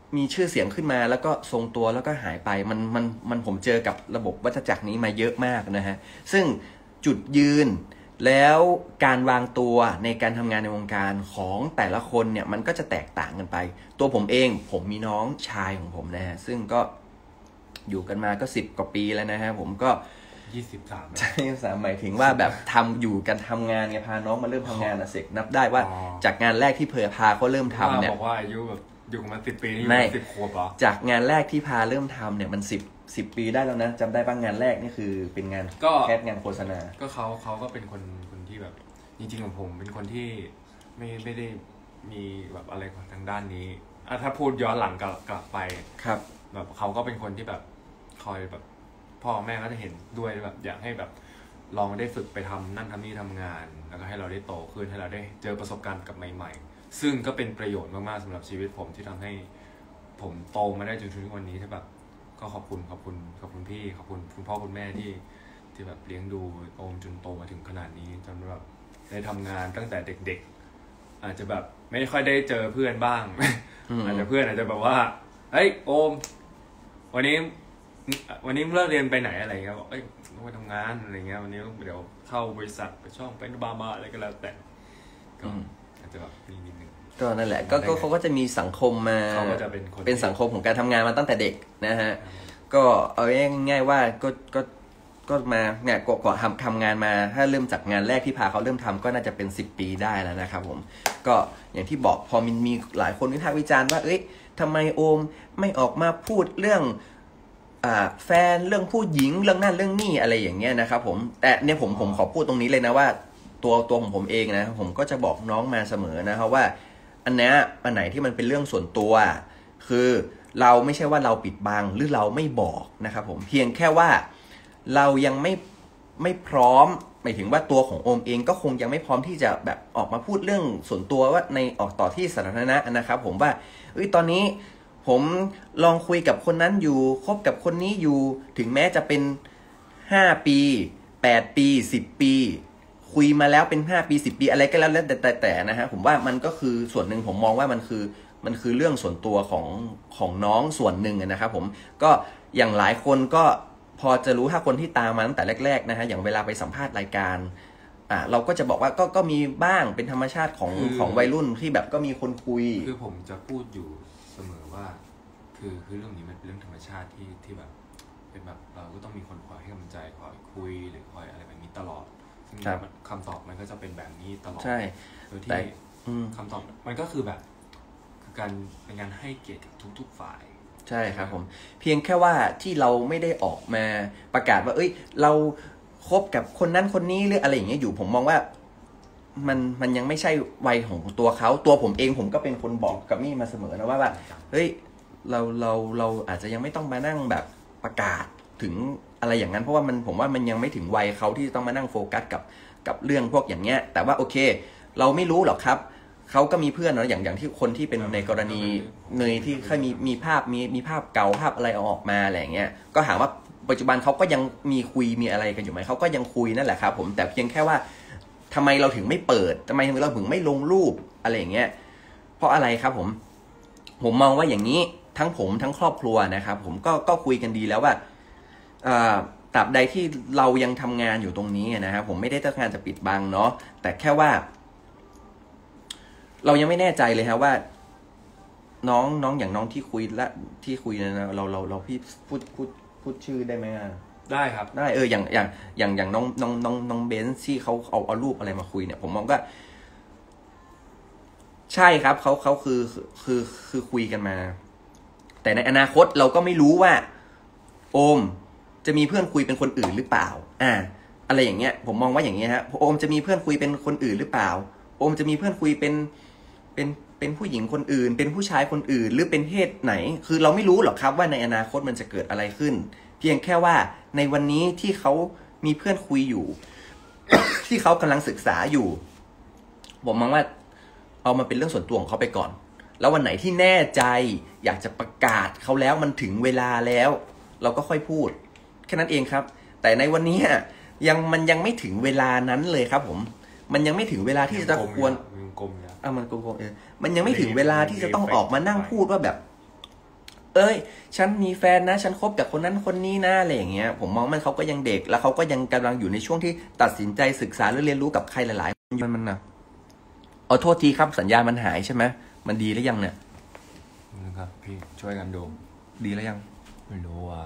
มีชื่อเสียงขึ้นมาแล้วก็ทรงตัวแล้วก็หายไปมันมันมันผมเจอกับระบบวัฏจักรนี้มาเยอะมากนะฮะซึ่งจุดยืนแล้วการวางตัวในการทำงานในวงการของแต่ละคนเนี่ยมันก็จะแตกต่างกันไปตัวผมเองผมมีน้องชายของผมนะฮะซึ่งก็อยู่กันมาก็สิบกว่าปีแล้วนะฮะผมก็ยี่สิบสามใช่สามหมายถึงว่าแบบทำอยู่กันทำงานไงพาน้องมาเริ่มทำงานนะเสกนับได้ว่าจากงานแรกที่เพอพาเขาเริ่มทำเนี่ยบอกว่าอายุแบบอยู่มาสิบปีนี่สิบขวบเหรอจากงานแรกที่พาเริ่มทำเนี่ยมันสิบสิบปีได้แล้วนะจำได้บ้างงานแรกนี่คือเป็นงานแคสงานโฆษณาก็เขาเขาก็เป็นคนคนที่แบบจริงๆของผมเป็นคนที่ไม่ไม่ได้มีแบบอะไรทางด้านนี้อ่ะถ้าพูดย้อนหลังกลับกลับไปครับแบบเขาก็เป็นคนที่แบบคอยแบบพ่อแม่ก็จะเห็นด้วยแบบอยากให้แบบลองได้ฝึกไปทำนั่นทำนี่ทำงานแล้วก็ให้เราได้โตขึ้นให้เราได้เจอประสบการณ์กับใหม่ๆซึ่งก็เป็นประโยชน์มากๆสำหรับชีวิตผมที่ทำให้ผมโตมาได้จนถึงวันนี้ที่แบบก็ขอบคุณขอบคุณขอบคุณพี่ขอบคุณคุณพ่อคุณแม่ที่ที่แบบเลี้ยงดูโอมจนโตมาถึงขนาดนี้จนแบบได้ทำงานตั้งแต่เด็กๆอาจจะแบบไม่ค่อยได้เจอเพื่อนบ้าง อาจจะเพื่อนอาจจะแบบว่าเฮ้ยโอมวันนี้วันนี้เลิกเรียนไปไหนอะไรเงี้ยบอกเอ้ยต้องไปทำงานอะไรเงี้ยวันนี้เดี๋ยวเข้าบริษัทไปช่องเป็นบาร์มาอะไรก็แล้วแต่ก็อาจจะแบบนี่นิดนึงก็นั่นแหละก็เขาก็จะมีสังคมมาเขาก็จะเป็นคนเป็นสังคมของการทำงานมาตั้งแต่เด็กนะฮะก็เอาง่ายๆว่าก็ก็ก็มาเนี่ยก็ก็ทำทำงานมาถ้าเริ่มจากงานแรกที่พาเขาเริ่มทำก็น่าจะเป็นสิบปีได้แล้วนะครับผมก็อย่างที่บอกพอมันมีหลายคนวิพากษ์วิจารณ์ว่าเอ้ยทำไมโอมไม่ออกมาพูดเรื่องอ่าแฟนเรื่องผู้หญิงเรื่องนั่นเรื่องนี่อะไรอย่างเงี้ยนะครับผมแต่เนี่ยผมผมขอพูดตรงนี้เลยนะว่าตัวตัวของผมเองนะผมก็จะบอกน้องมาเสมอนะครับว่าอันเนี้ยอันไหนที่มันเป็นเรื่องส่วนตัวคือเราไม่ใช่ว่าเราปิดบังหรือเราไม่บอกนะครับผมเพียงแค่ว่าเรายังไม่ไม่พร้อมหมายถึงว่าตัวของโอมเองก็คงยังไม่พร้อมที่จะแบบออกมาพูดเรื่องส่วนตัวว่าในออกต่อที่สาธารณะนะครับผมว่าเอ้ยตอนนี้ผมลองคุยกับคนนั้นอยู่คบกับคนนี้อยู่ถึงแม้จะเป็นห้าปีแปดปีสิบปีคุยมาแล้วเป็นห้าปีสิบปีอะไรก็แล้วแต่แต่แต่นะฮะผมว่ามันก็คือส่วนหนึ่งผมมองว่ามันคือมันคือเรื่องส่วนตัวของของน้องส่วนหนึ่งนะครับผมก็อย่างหลายคนก็พอจะรู้ถ้าคนที่ตามมาตั้งแต่แรกๆนะฮะอย่างเวลาไปสัมภาษณ์รายการอ่าเราก็จะบอกว่าก็ก็มีบ้างเป็นธรรมชาติของของวัยรุ่นที่แบบก็มีคนคุยคือผมจะพูดอยู่เสมอว่าคือคือเรื่องนี้มันเป็นเรื่องธรรมชาติที่ที่แบบเป็นแบบเราก็ต้องมีคนคอยให้กำลังใจคอยคุยหรือคอยอะไรแบบนี้ตลอดซึ่งคำตอบมันก็จะเป็นแบบนี้ตลอดใช่โดยที่คำตอบมันก็คือแบบคือการเป็นการให้เกียรติกับทุกๆฝ่ายใช่ครับผมเพียงแค่ว่าที่เราไม่ได้ออกมาประกาศว่าเอ้ยเราคบกับคนนั้นคนนี้หรืออะไรอย่างเงี้ยอยู่ผมมองว่ามันมันยังไม่ใช่วัยของตัวเขาตัวผมเองผมก็เป็นคนบอกกับมี่มาเสมอนะว่าว่าเฮ้ยเราเราเราอาจจะยังไม่ต้องมานั่งแบบประกาศถึงอะไรอย่างนั้นเพราะว่ามันผมว่ามันยังไม่ถึงวัยเขาที่ต้องมานั่งโฟกัสกับกับเรื่องพวกอย่างเงี้ยแต่ว่าโอเคเราไม่รู้หรอกครับเขาก็มีเพื่อนเนาะอย่างอย่างที่คนที่เป็นในกรณีเนยที่เคยมีมีภาพมีมีภาพเก่าภาพอะไรออกมาอะไรอย่างเงี้ยก็ถามว่าปัจจุบันเขาก็ยังมีคุยมีอะไรกันอยู่ไหมเขาก็ยังคุยนั่นแหละครับผมแต่เพียงแค่ว่าทำไมเราถึงไม่เปิดทำไมเราถึงไม่ลงรูปอะไรอย่างเงี้ยเพราะอะไรครับผมผมมองว่าอย่างนี้ทั้งผมทั้งครอบครัวนะครับผมก็ก็คุยกันดีแล้วว่าตราบใดที่เรายังทำงานอยู่ตรงนี้นะครับผมไม่ได้ต้องการจะปิดบังเนาะแต่แค่ว่าเรายังไม่แน่ใจเลยครับว่าน้องน้องอย่างน้องที่คุยและที่คุยนะเราเราเราพี่พูดพูดพูดชื่อได้ไหมได้ครับได้เอออย่างอย่างอย่างอย่างน้องน้องน้องน้องเบนซ์ที่เขาเอาเอารูปอะไรมาคุยเนี่ยผมมองว่าใช่ครับเขาเขาคือคือคือคุยกันมาแต่ในอนาคตเราก็ไม่รู้ว่าโอมจะมีเพื่อนคุยเป็นคนอื่นหรือเปล่าอ่าอะไรอย่างเงี้ยผมมองว่าอย่างเงี้ยฮะโอมจะมีเพื่อนคุยเป็นคนอื่นหรือเปล่าโอมจะมีเพื่อนคุยเป็นเป็นเป็นผู้หญิงคนอื่นเป็นผู้ชายคนอื่นหรือเป็นเพศไหนคือเราไม่รู้หรอกครับว่าในอนาคตมันจะเกิดอะไรขึ้นเพียงแค่ว่าในวันนี้ที่เขามีเพื่อนคุยอยู่ ที่เขากำลังศึกษาอยู่ผมมองว่าเอามาเป็นเรื่องส่วนตัวของเขาไปก่อนแล้ววันไหนที่แน่ใจอยากจะประกาศเขาแล้วมันถึงเวลาแล้วเราก็ค่อยพูดแค่นั้นเองครับแต่ในวันนี้ยังมันยังไม่ถึงเวลานั้นเลยครับผมมันยังไม่ถึงเวลาที่จะควรอ่ะมันโกงๆเออมันยังไม่ถึงเวลาที่จะต้องออกมานั่งพูดว่าแบบเอ้ยฉันมีแฟนนะฉันคบกับคนนั้นคนนี้นะอะไรอย่างเงี้ยผมมองมันเขาก็ยังเด็กแล้วเขาก็ยังกำลังอยู่ในช่วงที่ตัดสินใจศึกษาหรือเรียนรู้กับใครหลายๆคนมันนะอ๋อโทษทีครับสัญญาณมันหายใช่ไหมมันดีหรือยังเนี่ยนะครับพี่ช่วยกันดูดีแล้วยังไม่รู้ว่า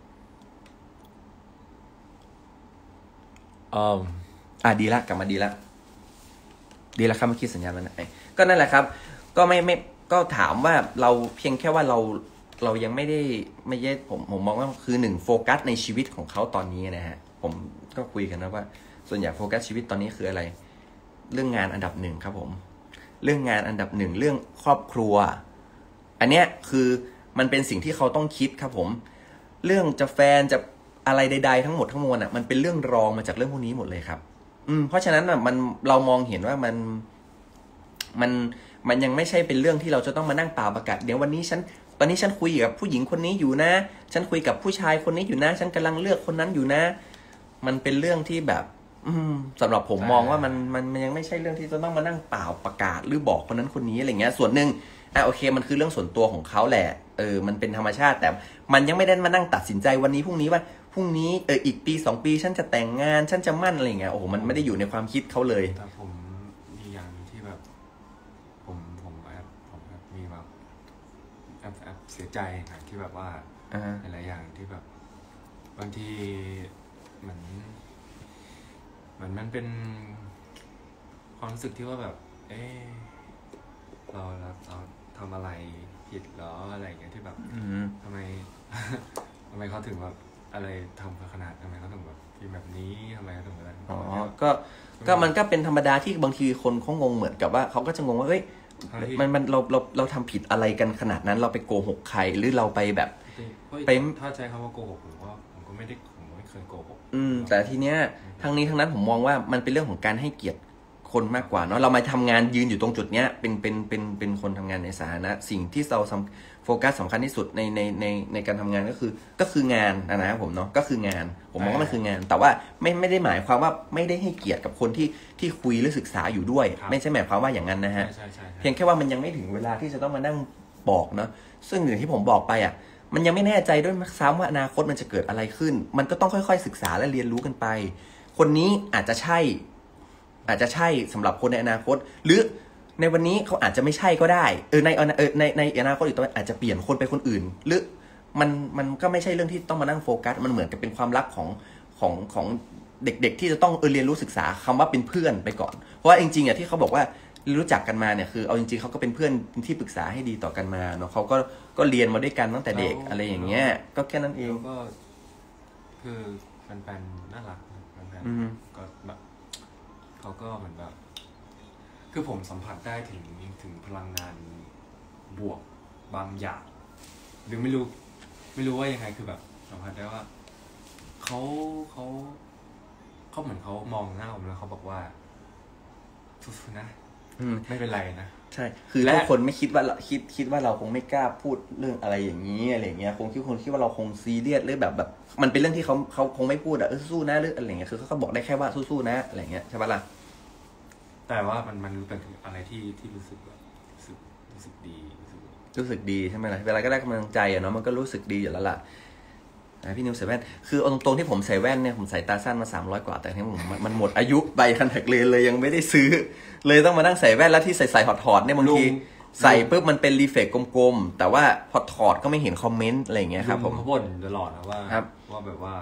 อ๋ออ่ะดีละกลับมาดีละดีละครับเมื่อกี้สัญญาณมันหายก็นั่นแหละครับก็ไม่ไม่ก็ถามว่าเราเพียงแค่ว่าเราเรายังไม่ได้ไม่ใช่ผมผมมองว่าคือหนึ่งโฟกัสในชีวิตของเขาตอนนี้นะฮะผมก็คุยกันนะว่าส่วนใหญ่โฟกัสชีวิตตอนนี้คืออะไรเรื่องงานอันดับหนึ่งครับผมเรื่องงานอันดับหนึ่งเรื่องครอบครัวอันเนี้ยคือมันเป็นสิ่งที่เขาต้องคิดครับผมเรื่องจะแฟนจะอะไรใดๆทั้งหมดทั้งมวลอ่ะมันเป็นเรื่องรองมาจากเรื่องพวกนี้หมดเลยครับอืมเพราะฉะนั้นอ่ะมันเรามองเห็นว่ามันมันมันยังไม่ใช่เป็นเรื่องที่เราจะต้องมานั่งเป่าประกาศเดี๋ยววันนี้ฉันตอนนี้ฉันคุยกับผู้หญิงคนนี้อยู่นะฉันคุยกับผู้ชายคนนี้อยู่นะฉันกำลังเลือกคนนั้นอยู่นะมันเป็นเรื่องที่แบบอืมสำหรับผมมองว่ามันมันมันยังไม่ใช่เรื่องที่จะต้องมานั่งเป่าประกาศหรือบอกคนนั้นคนนี้อะไรเงี้ยส่วนหนึ่งอ่ะโอเคมันคือเรื่องส่วนตัวของเขาแหละเออมันเป็นธรรมชาติแต่มันยังไม่ได้มานั่งตัดสินใจวันนี้พรุ่งนี้ว่าพรุ่งนี้เอออีกปีสองปีฉันจะแต่งงานฉันจะมั่นอะไรเงี้ยโอ้โหมันไม่ได้อยู่ในความคิดเขาเลยแต่ผมมีอย่างที่แบบผมผมแอบผมแอบมีแบบแอบแอบเสียใจที่แบบว่าหลายอย่างที่แบบบางทีเหมือนเหมือนมันเป็นความรู้สึกที่ว่าแบบเออเราเราเราทำอะไรผิดหรออะไรอย่างเงี้ยที่แบบทำไมทำไมเขาถึงแบบอะไรทำขนาดทำไมเขาถึงแบบพิมพ์แบบนี้ทำไมเขาถึงอะไรอ๋อก็ก็มันก็เป็นธรรมดาที่บางทีคนเขางงเหมือนกับว่าเขาก็จะงงว่าเฮ้ยมันมันเราเราเราทำผิดอะไรกันขนาดนั้นเราไปโกหกใครหรือเราไปแบบไปถ้าใช้คำว่าโกหกผมว่าผมก็ไม่ได้ผมไม่เคยโกหกอืมแต่ทีเนี้ยทั้งนี้ทั้งนั้นผมมองว่ามันเป็นเรื่องของการให้เกียรติคนมากกว่าเนาะเรามาทำงานยืนอยู่ตรงจุดเนี้ยเป็นเป็นเป็นเป็นคนทำงานในสาธารณะสิ่งที่เราโฟกัสสำคัญที่สุดในในในในการทำงานก็คือก็คืองานนะครับผมเนาะก็คืองานผมมองว่ามันคืองานแต่ว่าไม่ไม่ได้หมายความว่าไม่ได้ให้เกียรติกับคนที่ที่คุยหรือศึกษาอยู่ด้วยไม่ใช่หมายความว่าอย่างนั้นนะฮะเพียงแค่ว่ามันยังไม่ถึงเวลาที่จะต้องมานั่งบอกเนาะซึ่งอย่างที่ผมบอกไปอ่ะมันยังไม่แน่ใจด้วยซ้ำว่าอนาคตมันจะเกิดอะไรขึ้นมันก็ต้องค่อยๆศึกษาและเรียนรู้กันไปคนนี้อาจจะใช่อาจจะใช่สำหรับคนในอนาคตหรือในวันนี้เขาอาจจะไม่ใช่ก็ได้เออในเออในในอนาคตอีกต่อไปอาจจะเปลี่ยนคนไปคนอื่นหรือมันมันก็ไม่ใช่เรื่องที่ต้องมานั่งโฟกัสมันเหมือนกับเป็นความลับของของของเด็กๆที่จะต้องเออเรียนรู้ศึกษาคำว่าเป็นเพื่อนไปก่อนเพราะว่าจริงๆอ่ะที่เขาบอกว่ารู้จักกันมาเนี่ยคือเอาจริงๆเขาก็เป็นเพื่อนที่ปรึกษาให้ดีต่อกันมาเนาะเขาก็ก็เรียนมาด้วยกันตั้งแต่เด็กอะไรอย่างเงี้ยก็แค่นั้นเองก็คือแฟนๆน่ารักแฟนๆก็แบบเขาก็เหมือนแบบคือผมสัมผัสได้ถึงถึงพลังงานบวกบางอย่างหรือไม่รู้ไม่รู้ว่ายังไงคือแบบสัมผัสได้ว่าเขาเขาเขาเหมือนเขามองหน้าผมแล้วเขาบอกว่าสู้ๆนะไม่เป็นไรนะใช่คือทุกคนไม่คิดว่าคิดคิดว่าเราคงไม่กล้าพูดเรื่องอะไรอย่างนี้อะไรเงี้ยคงคิดคนคิดว่าเราคงซีเรียสหรือแบบแบบมันเป็นเรื่องที่เขาเขาคงไม่พูดอะเออสู้นะหรืออะไรเงี้ยคือเขาก็บอกได้แค่ว่าสู้ๆนะอะไรเงี้ยใช่ปะล่ะแต่ว่ามันมันเป็นอะไรที่ที่รู้สึกแบบรู้สึกรู้สึกดีรู้สึกดีใช่ไหมล่ะเวลาก็ได้กำลังใจอะเนาะมันก็รู้สึกดีอยู่แล้วล่ะพี่นิวใส่แว่นคือเอาตรงๆที่ผมใส่แว่นเนี่ยผมใส่ตาสั้นมาสามร้อยกว่าแต่ที่ผมมันหมดอายุใบคอนแทคเลนส์เลยยังไม่ได้ซื้อเลยต้องมานั่งใส่แว่นแล้วที่ใส่ใส่ถอดถอดเนี่ยบางทีใส่ปุ๊บมันเป็นรีเฟกกลมๆแต่ว่าพอถอดก็ไม่เห็นคอมเมนต์อะไรอย่างเงี้ยครับผมเขาบ่นตลอดนะว่าว่าแบบว่า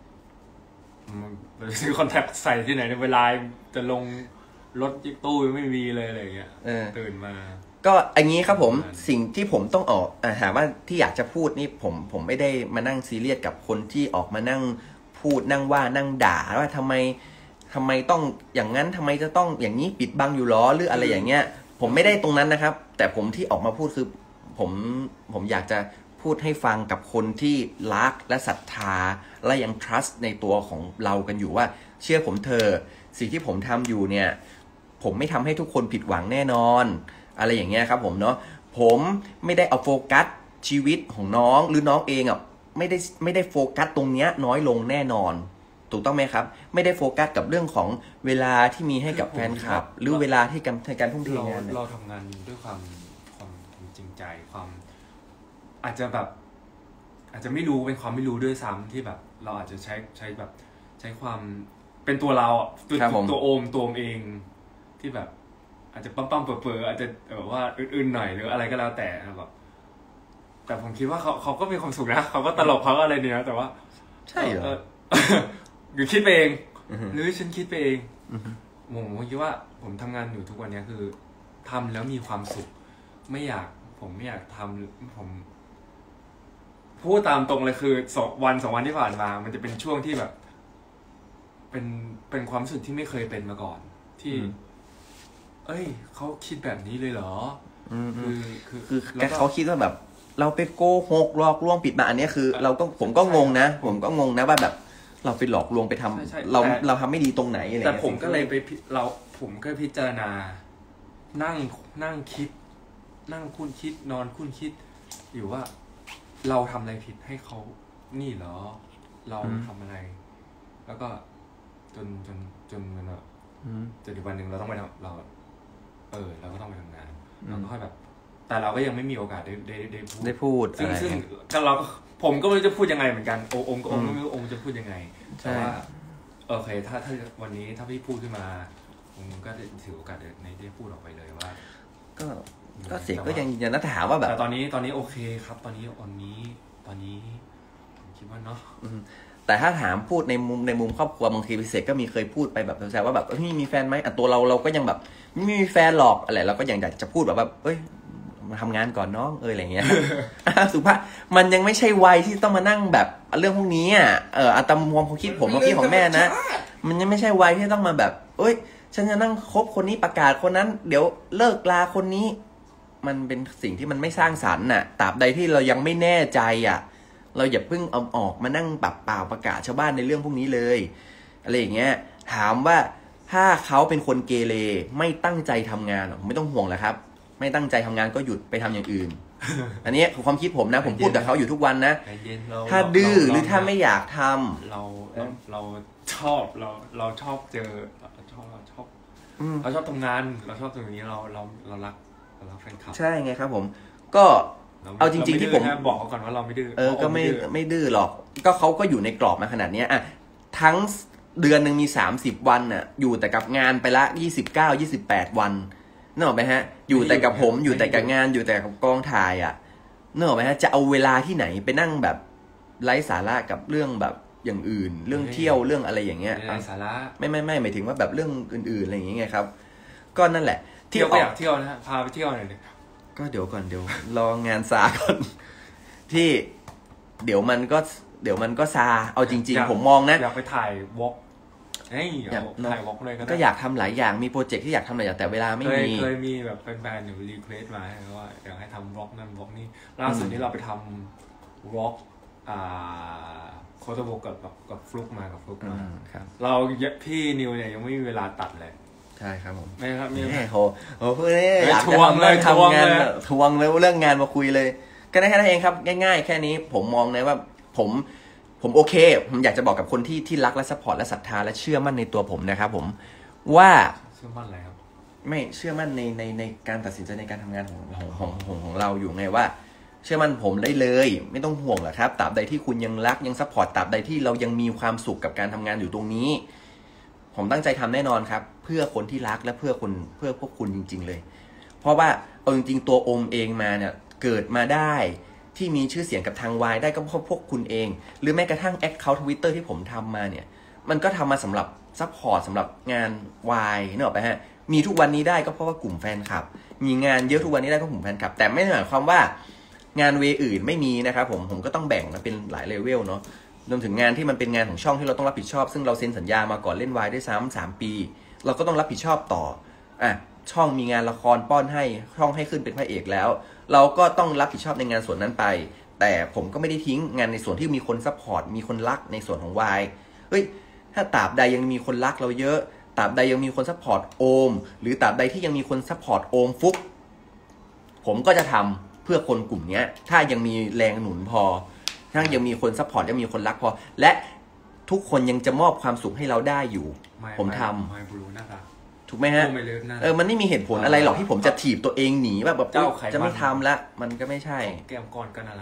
ไปซื้อคอนแทคใส่ที่ไหนในเวลาจะลงรถจิ๊กตู้ไม่มีเลยอะไรอย่างเงี้ยตื่นมาก็อันนี้ครับผมสิ่งที่ผมต้องออกอาหาว่าที่อยากจะพูดนี่ผมผมไม่ได้มานั่งซีเรียสกับคนที่ออกมานั่งพูดนั่งว่านั่งด่าว่าทำไมทำไมต้องอย่างนั้นทำไมจะต้องอย่างนี้ปิดบังอยู่ล้อหรืออะไรอย่างเงี้ยผมไม่ได้ตรงนั้นนะครับแต่ผมที่ออกมาพูดคือผมผมอยากจะพูดให้ฟังกับคนที่รักและศรัทธาและยัง trust ในตัวของเรากันอยู่ว่าเชื่อผมเถอะสิ่งที่ผมทำอยู่เนี่ยผมไม่ทำให้ทุกคนผิดหวังแน่นอนอะไรอย่างเงี้ยครับผมเนาะผมไม่ได้เอาโฟกัสชีวิตของน้องหรือน้องเองอ่ะไม่ได้ไม่ได้โฟกัสตรงเนี้ยน้อยลงแน่นอนถูกต้องไหมครับไม่ได้โฟกัสกับเรื่องของเวลาที่มีให้กับแฟนคลับหรือเวลาที่การในการทุ่มเทงานเราทำงานด้วยความความจริงใจความอาจจะแบบอาจจะไม่รู้เป็นความไม่รู้ด้วยซ้ำที่แบบเราอาจจะใช้ใช้แบบใช้ความเป็นตัวเราตัวตัวโอมตัวเองที่แบบอาจจะปั๊มๆเป๋อๆอาจจะแบบว่าอื่นๆหน่อยหรืออะไรก็แล้วแต่แบบแต่ผมคิดว่าเขาเขาก็มีความสุขนะเขาก็ตลกเขาก็อะไรเนี่ยแต่ว่าใช่เหรอหรือคิดไปเองหรือฉันคิดไปเองผมผมคิดว่าผมทำงานอยู่ทุกวันนี้คือทำแล้วมีความสุขไม่อยากผมไม่อยากทำผมพูดตามตรงเลยคือสองวันสองวันที่ผ่านมามันจะเป็นช่วงที่แบบเป็นเป็นความรู้สึกที่ไม่เคยเป็นมาก่อนที่เอ้ยเขาคิดแบบนี้เลยเหรอคือคือคือแกเขาคิดว่าแบบเราไปโกหกหลอกลวงปิดมาอันนี้คือเราก็ผมก็งงนะผมก็งงนะว่าแบบเราไปหลอกลวงไปทำเราเราทำไม่ดีตรงไหนอะไรแต่ผมก็เลยไปเราผมก็พิจารณานั่งนั่งคิดนั่งคุ้นคิดนอนคุ้นคิดอยู่ว่าเราทำอะไรผิดให้เขานี่เหรอเราทำอะไรแล้วก็จนจนจนมันแบบจนถึงวันหนึ่งเราต้องไปเราเออเราก็ต้องไปทำงานเราก็ค่อยแบบแต่เราก็ยังไม่มีโอกาสได้ได้ได้พูดได้พูดซึ่งซึ่งเราผมก็ไม่รู้จะพูดยังไงเหมือนกันโอองค์ก็องค์ก็ไม่รู้องค์จะพูดยังไงแต่ว่าโอเคถ้าถ้าวันนี้ถ้าพี่พูดขึ้นมาผมก็จะถือโอกาสในที่พูดออกไปเลยว่าก็ก็เสียงก็ยังยังน่าถามว่าแบบแต่ตอนนี้ตอนนี้โอเคครับตอนนี้ตอนนี้ตอนนี้คิดว่าเนาะแต่ถ้าถามพูดในมุมในมุมครอบครัวบางทีพิเศษก็มีเคยพูดไปแบบแซวว่าแบบพี่มีแฟนไหมอ่ะตัวเราเราก็ยังแบบไม่มีแฟนหรอกอะไรเราก็ยังอยากจะพูดแบบแบบเอ้ยมาทำงานก่อนน้องเอออะไรเงี้ยสุภาพมันยังไม่ใช่วัยที่ต้องมานั่งแบบเรื่องพวกนี้อ่ะเอออัตมความคิดผมความคิดของแม่นะมันยังไม่ใช่วัยที่ต้องมาแบบเอ้ยฉันจะนั่งคบคนนี้ประกาศคนนั้นเดี๋ยวเลิกลาคนนี้มันเป็นสิ่งที่มันไม่สร้างสรรค์น่ะตราบใดที่เรายังไม่แน่ใจอ่ะเราอย่าเพิ่งเอาออกมานั่งปรับเปล่าประกาศชาวบ้านในเรื่องพวกนี้เลยอะไรอย่างเงี้ยถามว่าถ้าเขาเป็นคนเกเรไม่ตั้งใจทำงานไม่ต้องห่วงแหละครับไม่ตั้งใจทำงานก็หยุดไปทำอย่างอื่น อันนี้คือความคิดผมนะผมพูดกับเขาอยู่ทุกวันนะถ้าดื้อหรือถ้าไม่อยากทำเราเราชอบเราเราชอบเจอเราชอบเราชอบเราชอบทำงานเราชอบตรงนี้เราเราเรารักเรารักแฟนคลับใช่ไงครับผมก็เอาจริงๆที่ผมบอกเขาก่อนว่าเราไม่ดื้อเออก็ไม่ไม่ดื้อหรอกก็เขาก็อยู่ในกรอบมาขนาดนี้อ่ะทั้งเดือนหนึ่งมีสามสิบวันน่ะอยู่แต่กับงานไปละยี่สิบเก้า ยี่สิบแปดวันนึกออกไหมฮะอยู่แต่กับผมอยู่แต่กับงานอยู่แต่กับกองถ่ายอ่ะนึกออกไหมฮะจะเอาเวลาที่ไหนไปนั่งแบบไร้สาระกับเรื่องแบบอย่างอื่นเรื่องเที่ยวเรื่องอะไรอย่างเงี้ยไร้สาระไม่ไม่ไม่หมายถึงว่าแบบเรื่องอื่นๆอะไรอย่างเงี้ยครับก็นั่นแหละเที่ยวอยากเที่ยวนะพาไปเที่ยวหน่อยดิก็เดี๋ยวก่อนเดี๋ยวรองานซาก่อนที่เดี๋ยวมันก็เดี๋ยวมันก็ซาเอาจริงๆผมมองนะอยากไปถ่ายวอล์กเฮ้ยถ่ายวอล์กเลยก็ก็อยากทำหลายอย่างมีโปรเจกต์ที่อยากทำหลายอย่างแต่เวลาไม่มีเคยมีแบบเป็นแบรนด์อยู่รีเควสมาว่าอยากให้ทำวอล์กนั่นวอล์กนี่ล่าสุดที่เราไปทำวอล์กอ่าโคตรโบกับกับฟลุกมากับฟลุกมาเราพี่นิวเนี่ยยังไม่มีเวลาตัดเลยใช่ครับผมไม่ครับมีโหโหเพื่อนอยากทำเลยทำงานทวงเลยเรื่องงานมาคุยเลยก็ได้แค่นั้นเองครับง่ายๆแค่นี้ผมมองนะว่าผมผมโอเคผมอยากจะบอกกับคนที่ที่รักและซัพพอร์ตและศรัทธาและเชื่อมั่นในตัวผมนะครับผมว่าเชื่อมั่นอะไรครับไม่เชื่อมั่นในในในการตัดสินใจในการทำงานของของของของของเราอยู่ไงว่าเชื่อมั่นผมได้เลยไม่ต้องห่วงหรอกครับตราบใดที่คุณยังรักยังซัพพอร์ตตราบใดที่เรายังมีความสุขกับการทำงานอยู่ตรงนี้ผมตั้งใจทำแน่นอนครับเพื่อคนที่รักและเพื่อคนเพื่อพวกคุณจริงๆเลยเพราะว่าเอาจริงๆตัวอมเองมาเนี่ยเกิดมาได้ที่มีชื่อเสียงกับทางวายได้ก็เพราะพวกคุณเองหรือแม้กระทั่งแอคเคาท์ Twitter ที่ผมทำมาเนี่ยมันก็ทำมาสำหรับซัพพอร์ตสำหรับงานวายเนอะไปฮะมีทุกวันนี้ได้ก็เพราะว่ากลุ่มแฟนคลับมีงานเยอะทุกวันนี้ได้ก็กลุ่มแฟนคลับแต่ไม่ได้หมายความว่างานเวอื่นไม่มีนะครับผมผมก็ต้องแบ่งมาเป็นหลายเลเวลเนาะรวมถึงงานที่มันเป็นงานของช่องที่เราต้องรับผิดชอบซึ่งเราเซ็นสัญญามาก่อนเล่นวายด้วยซ้ำสามปีเราก็ต้องรับผิดชอบต่ออ่ะช่องมีงานละครป้อนให้ช่องให้ขึ้นเป็นพระเอกแล้วเราก็ต้องรับผิดชอบในงานส่วนนั้นไปแต่ผมก็ไม่ได้ทิ้งงานในส่วนที่มีคนซัพพอร์ตมีคนรักในส่วนของวายเฮ้ยถ้าตราบใดยังมีคนรักเราเยอะตราบใดยังมีคนซัพพอร์ตโอมหรือตราบใดที่ยังมีคนซัพพอร์ตโอมฟุกผมก็จะทำเพื่อคนกลุ่มนี้ถ้ายังมีแรงหนุนพอถ้ายังมีคนซัพพอร์ตยังมีคนรักพอและทุกคนยังจะมอบความสุขให้เราได้อยู่ผมทำถูกไหมฮะเออมันไม่มีเหตุผลอะไรหรอกที่ผมจะถีบตัวเองหนีแบบแบบจะไม่ทำละมันก็ไม่ใช่แก้มก้อนก็น่ารัก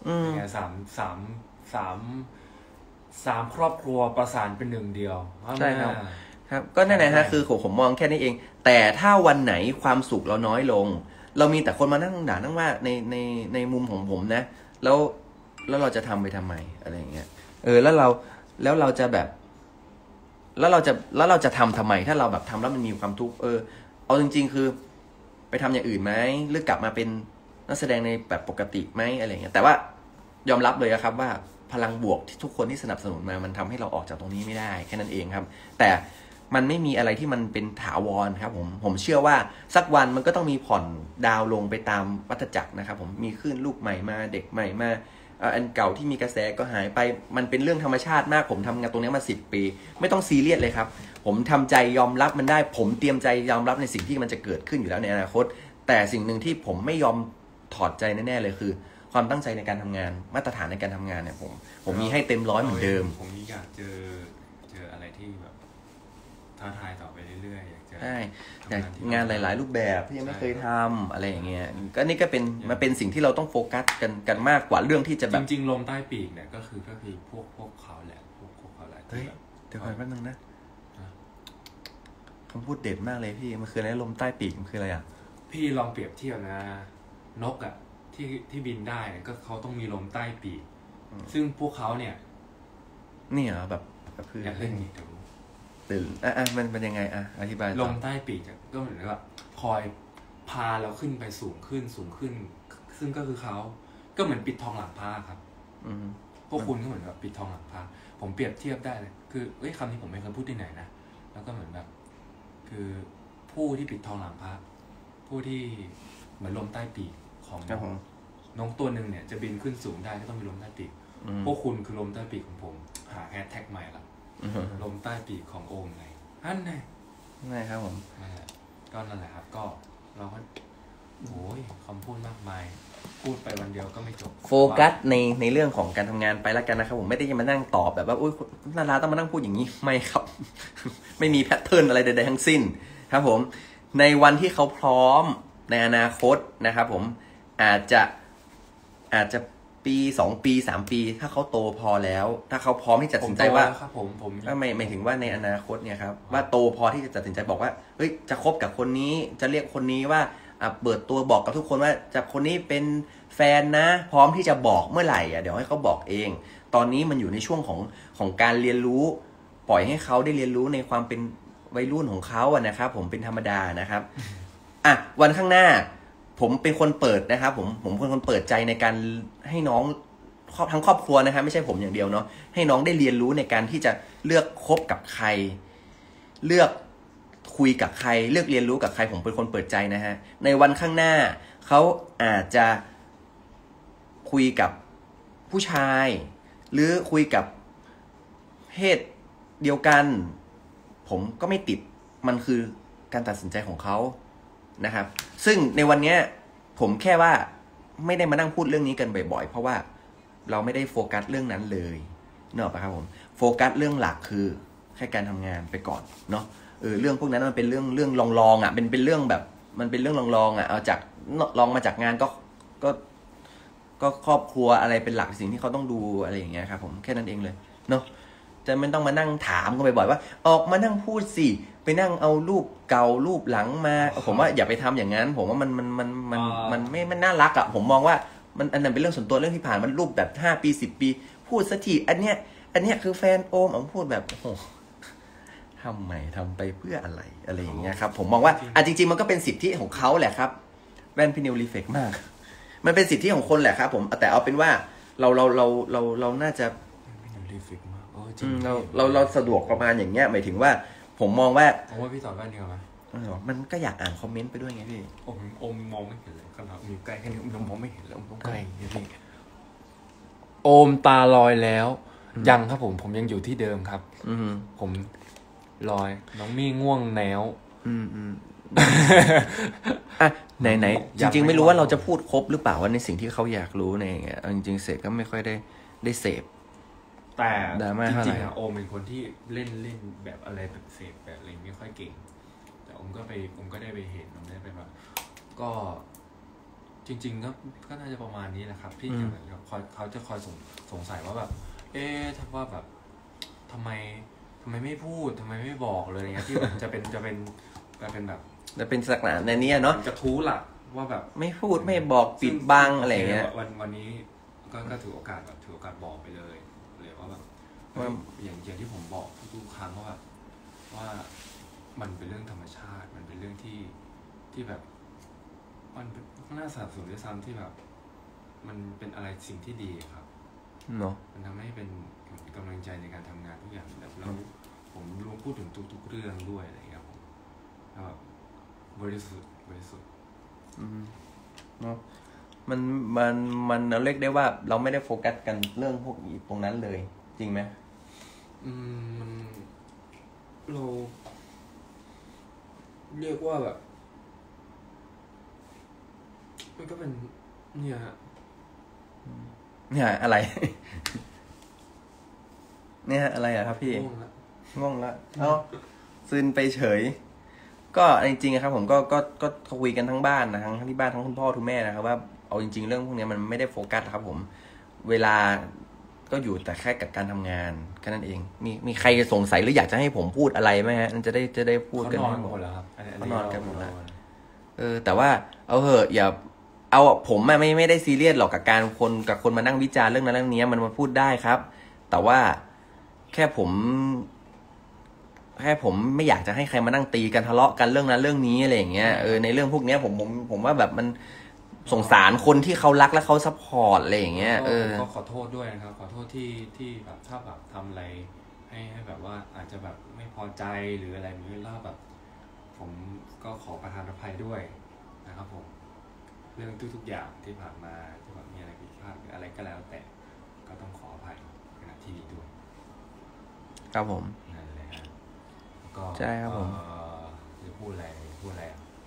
ไงสามสามสามสามครอบครัวประสานเป็นหนึ่งเดียวใช่ครับครับก็นั่นแหละฮะคือผมมองแค่นี้เองแต่ถ้าวันไหนความสุขเราน้อยลงเรามีแต่คนมานั่งด่านั่งว่าในในในมุมของผมนะแล้วแล้วเราจะทำไปทำไมอะไรอย่างเงี้ยเออแล้วเราแล้วเราจะแบบแล้วเราจะแล้วเราจะทำทำไมถ้าเราแบบทำแล้วมันมีความทุกข์เออเอาจริงๆคือไปทำอย่างอื่นไหมหรือกลับมาเป็นนักแสดงในแบบปกติไหมอะไรเงี้ยแต่ว่ายอมรับเลยนะครับว่าพลังบวกที่ทุกคนที่สนับสนุนมามันทำให้เราออกจากตรงนี้ไม่ได้แค่นั้นเองครับแต่มันไม่มีอะไรที่มันเป็นถาวรครับผมผมเชื่อว่าสักวันมันก็ต้องมีผ่อนดาวลงไปตามวัฏจักรนะครับผมมีขึ้นลูกใหม่มาเด็กใหม่มาอันเก่าที่มีกระแสก็หายไปมันเป็นเรื่องธรรมชาติมากผมทำงานตรงนี้มาสิบปีไม่ต้องซีเรียสเลยครับผมทำใจยอมรับมันได้ผมเตรียมใจยอมรับในสิ่งที่มันจะเกิดขึ้นอยู่แล้วในอนาคตแต่สิ่งหนึ่งที่ผมไม่ยอมถอดใจแน่ๆเลยคือความตั้งใจในการทำงานมาตรฐานในการทำงานเนี่ยผมผมมีให้เต็มร้อยเหมือนเดิมผมอยากเจอเจออะไรที่แบบท้าทายต่อไปเรื่อยๆอยากเจอใช่อยากงานหลายๆรูปแบบที่ยังไม่เคยทำอะไรอย่างเงี้ยก็นี่ก็เป็นมาเป็นสิ่งที่เราต้องโฟกัสกันกันมากกว่าเรื่องที่จะแบบจริงๆลมใต้ปีกเนี่ยก็คือก็คือพวกพวกเขาแหละพวกพวกเขาแหละเฮ้ยเดี๋ยวก่อนแป๊บนึงนะคำพูดเด็ดมากเลยพี่มันคืออะไรลมใต้ปีกมันคืออะไรอ่ะพี่ลองเปรียบเทียบนะนกอ่ะที่ที่บินได้ก็เขาต้องมีลมใต้ปีกซึ่งพวกเขาเนี่ยนี่เหรอแบบคืออยากเล่นนี่ดูตื่นอ่ะอ่ะมันเป็นยังไงอ่ะอธิบายลมใต้ปีกก็เหมือนกับคอยพาเราขึ้นไปสูงขึ้นสูงขึ้นซึ่งก็คือเขาก็เหมือนปิดทองหลังพระครับพวกคุณก็เหมือนกับปิดทองหลังพระผมเปรียบเทียบได้เลยคือเอ้ยคำนี้ผมไม่เคยพูดที่ไหนนะแล้วก็เหมือนแบบคือผู้ที่ปิดทองหลังพระผู้ที่เหมือนลมใต้ปีกของน้องตัวหนึ่งเนี่ยจะบินขึ้นสูงได้ก็ต้องมีลมใต้ปีกพวกคุณคือลมใต้ปีกของผมหาแฮชแท็กใหม่ละลมใต้ปีกของโอมไงอันไหนไม่ครับผมก็นั่นแหละครับก็เราก็โอ้ยคำพูดมากมายพูดไปวันเดียวก็ไม่จบโฟกัสในในเรื่องของการทำงานไปแล้วกันนะครับผมไม่ได้จะมานั่งตอบแบบว่าอุ้ยนาราต้องมานั่งพูดอย่างนี้ไม่ครับ ไม่มีแพทเทิร์นอะไรใดๆทั้งสิ้นครับผมในวันที่เขาพร้อมในอนาคตนะครับผมอาจจะอาจจะปีสองปีสามปีถ้าเขาโตพอแล้วถ้าเขาพร้อมที่จะตัดสินใจว่าครับผมผมไม่ไม่ถึงว่าในอนาคตเนี่ยครับว่าโตพอที่จะตัดสินใจบอกว่าเฮ้ยจะคบกับคนนี้จะเรียกคนนี้ว่าเปิดตัวบอกกับทุกคนว่าจะคนนี้เป็นแฟนนะพร้อมที่จะบอกเมื่อไหร่อ่ะเดี๋ยวให้เขาบอกเองตอนนี้มันอยู่ในช่วงของของการเรียนรู้ปล่อยให้เขาได้เรียนรู้ในความเป็นวัยรุ่นของเขาอ่ะนะครับผมเป็นธรรมดานะครับอ่ะวันข้างหน้าผมเป็นคนเปิดนะครับผมผมเป็นคนเปิดใจในการให้น้องทั้งครอบครัวนะครับไม่ใช่ผมอย่างเดียวเนาะให้น้องได้เรียนรู้ในการที่จะเลือกคบกับใครเลือกคุยกับใครเลือกเรียนรู้กับใครผมเป็นคนเปิดใจนะฮะในวันข้างหน้าเขาอาจจะคุยกับผู้ชายหรือคุยกับเพศเดียวกันผมก็ไม่ติดมันคือการตัดสินใจของเขานะครับซึ่งในวันนี้ผมแค่ว่าไม่ได้มานั่งพูดเรื่องนี้กันบ่อยๆเพราะว่าเราไม่ได้โฟกัสเรื่องนั้นเลยเนอะครับผมโฟกัสเรื่องหลักคือแค่การทำงานไปก่อนเนาะเออเรื่องพวกนั้นมันเป็นเรื่องเรื่องลองๆอ่ะเป็นเป็นเรื่องแบบมันเป็นเรื่องลองๆอ่ะเอาจากลองมาจากงานก็ก็ก็ครอบครัวอะไรเป็นหลักสิ่งที่เขาต้องดูอะไรอย่างเงี้ยครับผมแค่นั้นเองเลยเนาะจะไม่ต้องมานั่งถามกันบ่อยๆว่าออกมานั่งพูดสิไปนั่งเอารูปเก่ารูปหลังมาผมว่าอย่าไปทำอย่างนั้นผมว่ามันมันมันมันมันไม่มันน่ารักอ่ะผมมองว่ามันอันนั้นเป็นเรื่องส่วนตัวเรื่องที่ผ่านมันรูปแบบห้าปีสิบปีพูดสักทีอันเนี้ยอันเนี้ยคือแฟนโอมผมพูดแบบโอ้ทำไมทำไปเพื่ออะไรอะไรอย่างเงี้ยครับผมมองว่าอ่ะจริงๆมันก็เป็นสิทธิของเขาแหละครับแว่นพี่นิวรีเฟกมากมันเป็นสิทธิของคนแหละครับผมแต่เอาเป็นว่าเราเราเราเราเราน่าจะเราเราเราสะดวกประมาณอย่างเงี้ยหมายถึงว่าผมมองว่าผมว่าพี่ตอบแว่นเดียวไหมมันก็อยากอ่านคอมเมนต์ไปด้วยไงพี่โอ้โอมมองไม่เห็นเลยขนาดอยู่ใกล้แค่นี้ผมมองไม่เห็นแล้วผมใกล้นี่พี่โอมตาลอยแล้วยังครับผมผมยังอยู่ที่เดิมครับอืผมลอยน้องมี่ง่วงแนวอืมอืมอ่ะไหนไหนจริงๆไม่รู้ว่าเราจะพูดครบหรือเปล่าว่าในสิ่งที่เขาอยากรู้ในอย่างเงี้ยจริงๆเสร็จก็ไม่ค่อยได้ได้เสพแต่จริงๆอะโอมเป็นคนที่เล่นเล่นแบบอะไรแบบเสพแบบอะไรไม่ค่อยเก่งแต่โอมก็ไปโอมก็ได้ไปเห็นโอมได้ไปแบบก็จริงๆก็ก็น่าจะประมาณนี้แหละครับที่จะแบบคอยเขาจะคอยสงสงสัยว่าแบบเอ๊ะถ้าว่าแบบทำไมทำไมไม่พูดทำไมไม่บอกเลยอย่างเงี้ยที่แบบจะเป็นจะเป็นจะเป็นแบบจะเป็นสักหนาในนี้เนาะจะทู้หลักว่าแบบไม่พูดไม่บอกปิดบังอะไรเงี้ยวันวันนี้ก็ก็ถือโอกาสแบบถือโอกาสบอกไปเลยเลยว่าแบบอย่างอย่างที่ผมบอกทุกครั้งว่าแบบว่ามันเป็นเรื่องธรรมชาติมันเป็นเรื่องที่ที่แบบมันน่าสนับสนุนด้วยซ้ำที่แบบมันเป็นอะไรสิ่งที่ดีครับเนาะมันทำให้เป็นกำลังใจในการทำงานทุกอย่างแบบแล้วผมรวมพูดถึงทุกๆเรื่องด้วยอะไรอย่างเงี้ยผมแบบบริสุทธิ์บริสุทธิ์เนาะมันมันมันเราเรียกได้ว่าเราไม่ได้โฟกัสกันเรื่องพวกนี้ตรงนั้นเลยจริงไหมอืมมันเราเรียกว่าแบบมันก็เป็นเนี่ยเนี่ยอะไรเนี่ยอะไรอะครับพี่ง่วงละเอ้าซึนไปเฉยก็จริงๆครับผมก็ก็ก็คุยกันทั้งบ้านนะทั้งที่บ้านทั้งคุณพ่อคุณแม่นะครับว่าเอาจริงๆเรื่องพวกนี้มันไม่ได้โฟกัสครับผมเวลาก็อยู่แต่แค่กับการทำงานแค่นั้นเองมีมีใครสงสัยหรืออยากจะให้ผมพูดอะไรไหมฮะจะได้จะได้พูดกันให้หมดแล้วครับเขานอนกันหมดแล้วเออแต่ว่าเอาเหอะอย่าเอาผมไม่ไม่ได้ซีเรียสหรอกกับการคนกับคนมานั่งวิจารณ์เรื่องนั้นเรื่องนี้มันมาพูดได้ครับแต่ว่าแค่ผมแค่ผมไม่อยากจะให้ใครมานั่งตีกันทะเลาะกันเรื่องนั้นเรื่องนี้อะไรอย่างเงี้ยเออในเรื่องพวกนี้ผมผมผมว่าแบบมันสงสารคนที่เขารักและเขาซัพพอร์ตอะไรอย่างเงี้ยเออก็ขอโทษด้วยนะครับขอโทษที่ที่แบบถ้าแบบทำอะไรให้ให้แบบว่าอาจจะแบบไม่พอใจหรืออะไรแบบนี้แล้วแบบผมก็ขอประทานอภัยด้วยนะครับผมเรื่องทุกๆอย่างที่ผ่านมาที่แบบมีอะไรผิดพลาดหรืออะไรก็แล้วแต่ก็ต้องขออภัยในที่นี้ด้วยครับผมนั่นแหละฮะก็ใช่ครับผมจะพูดอะไรพูดอะไร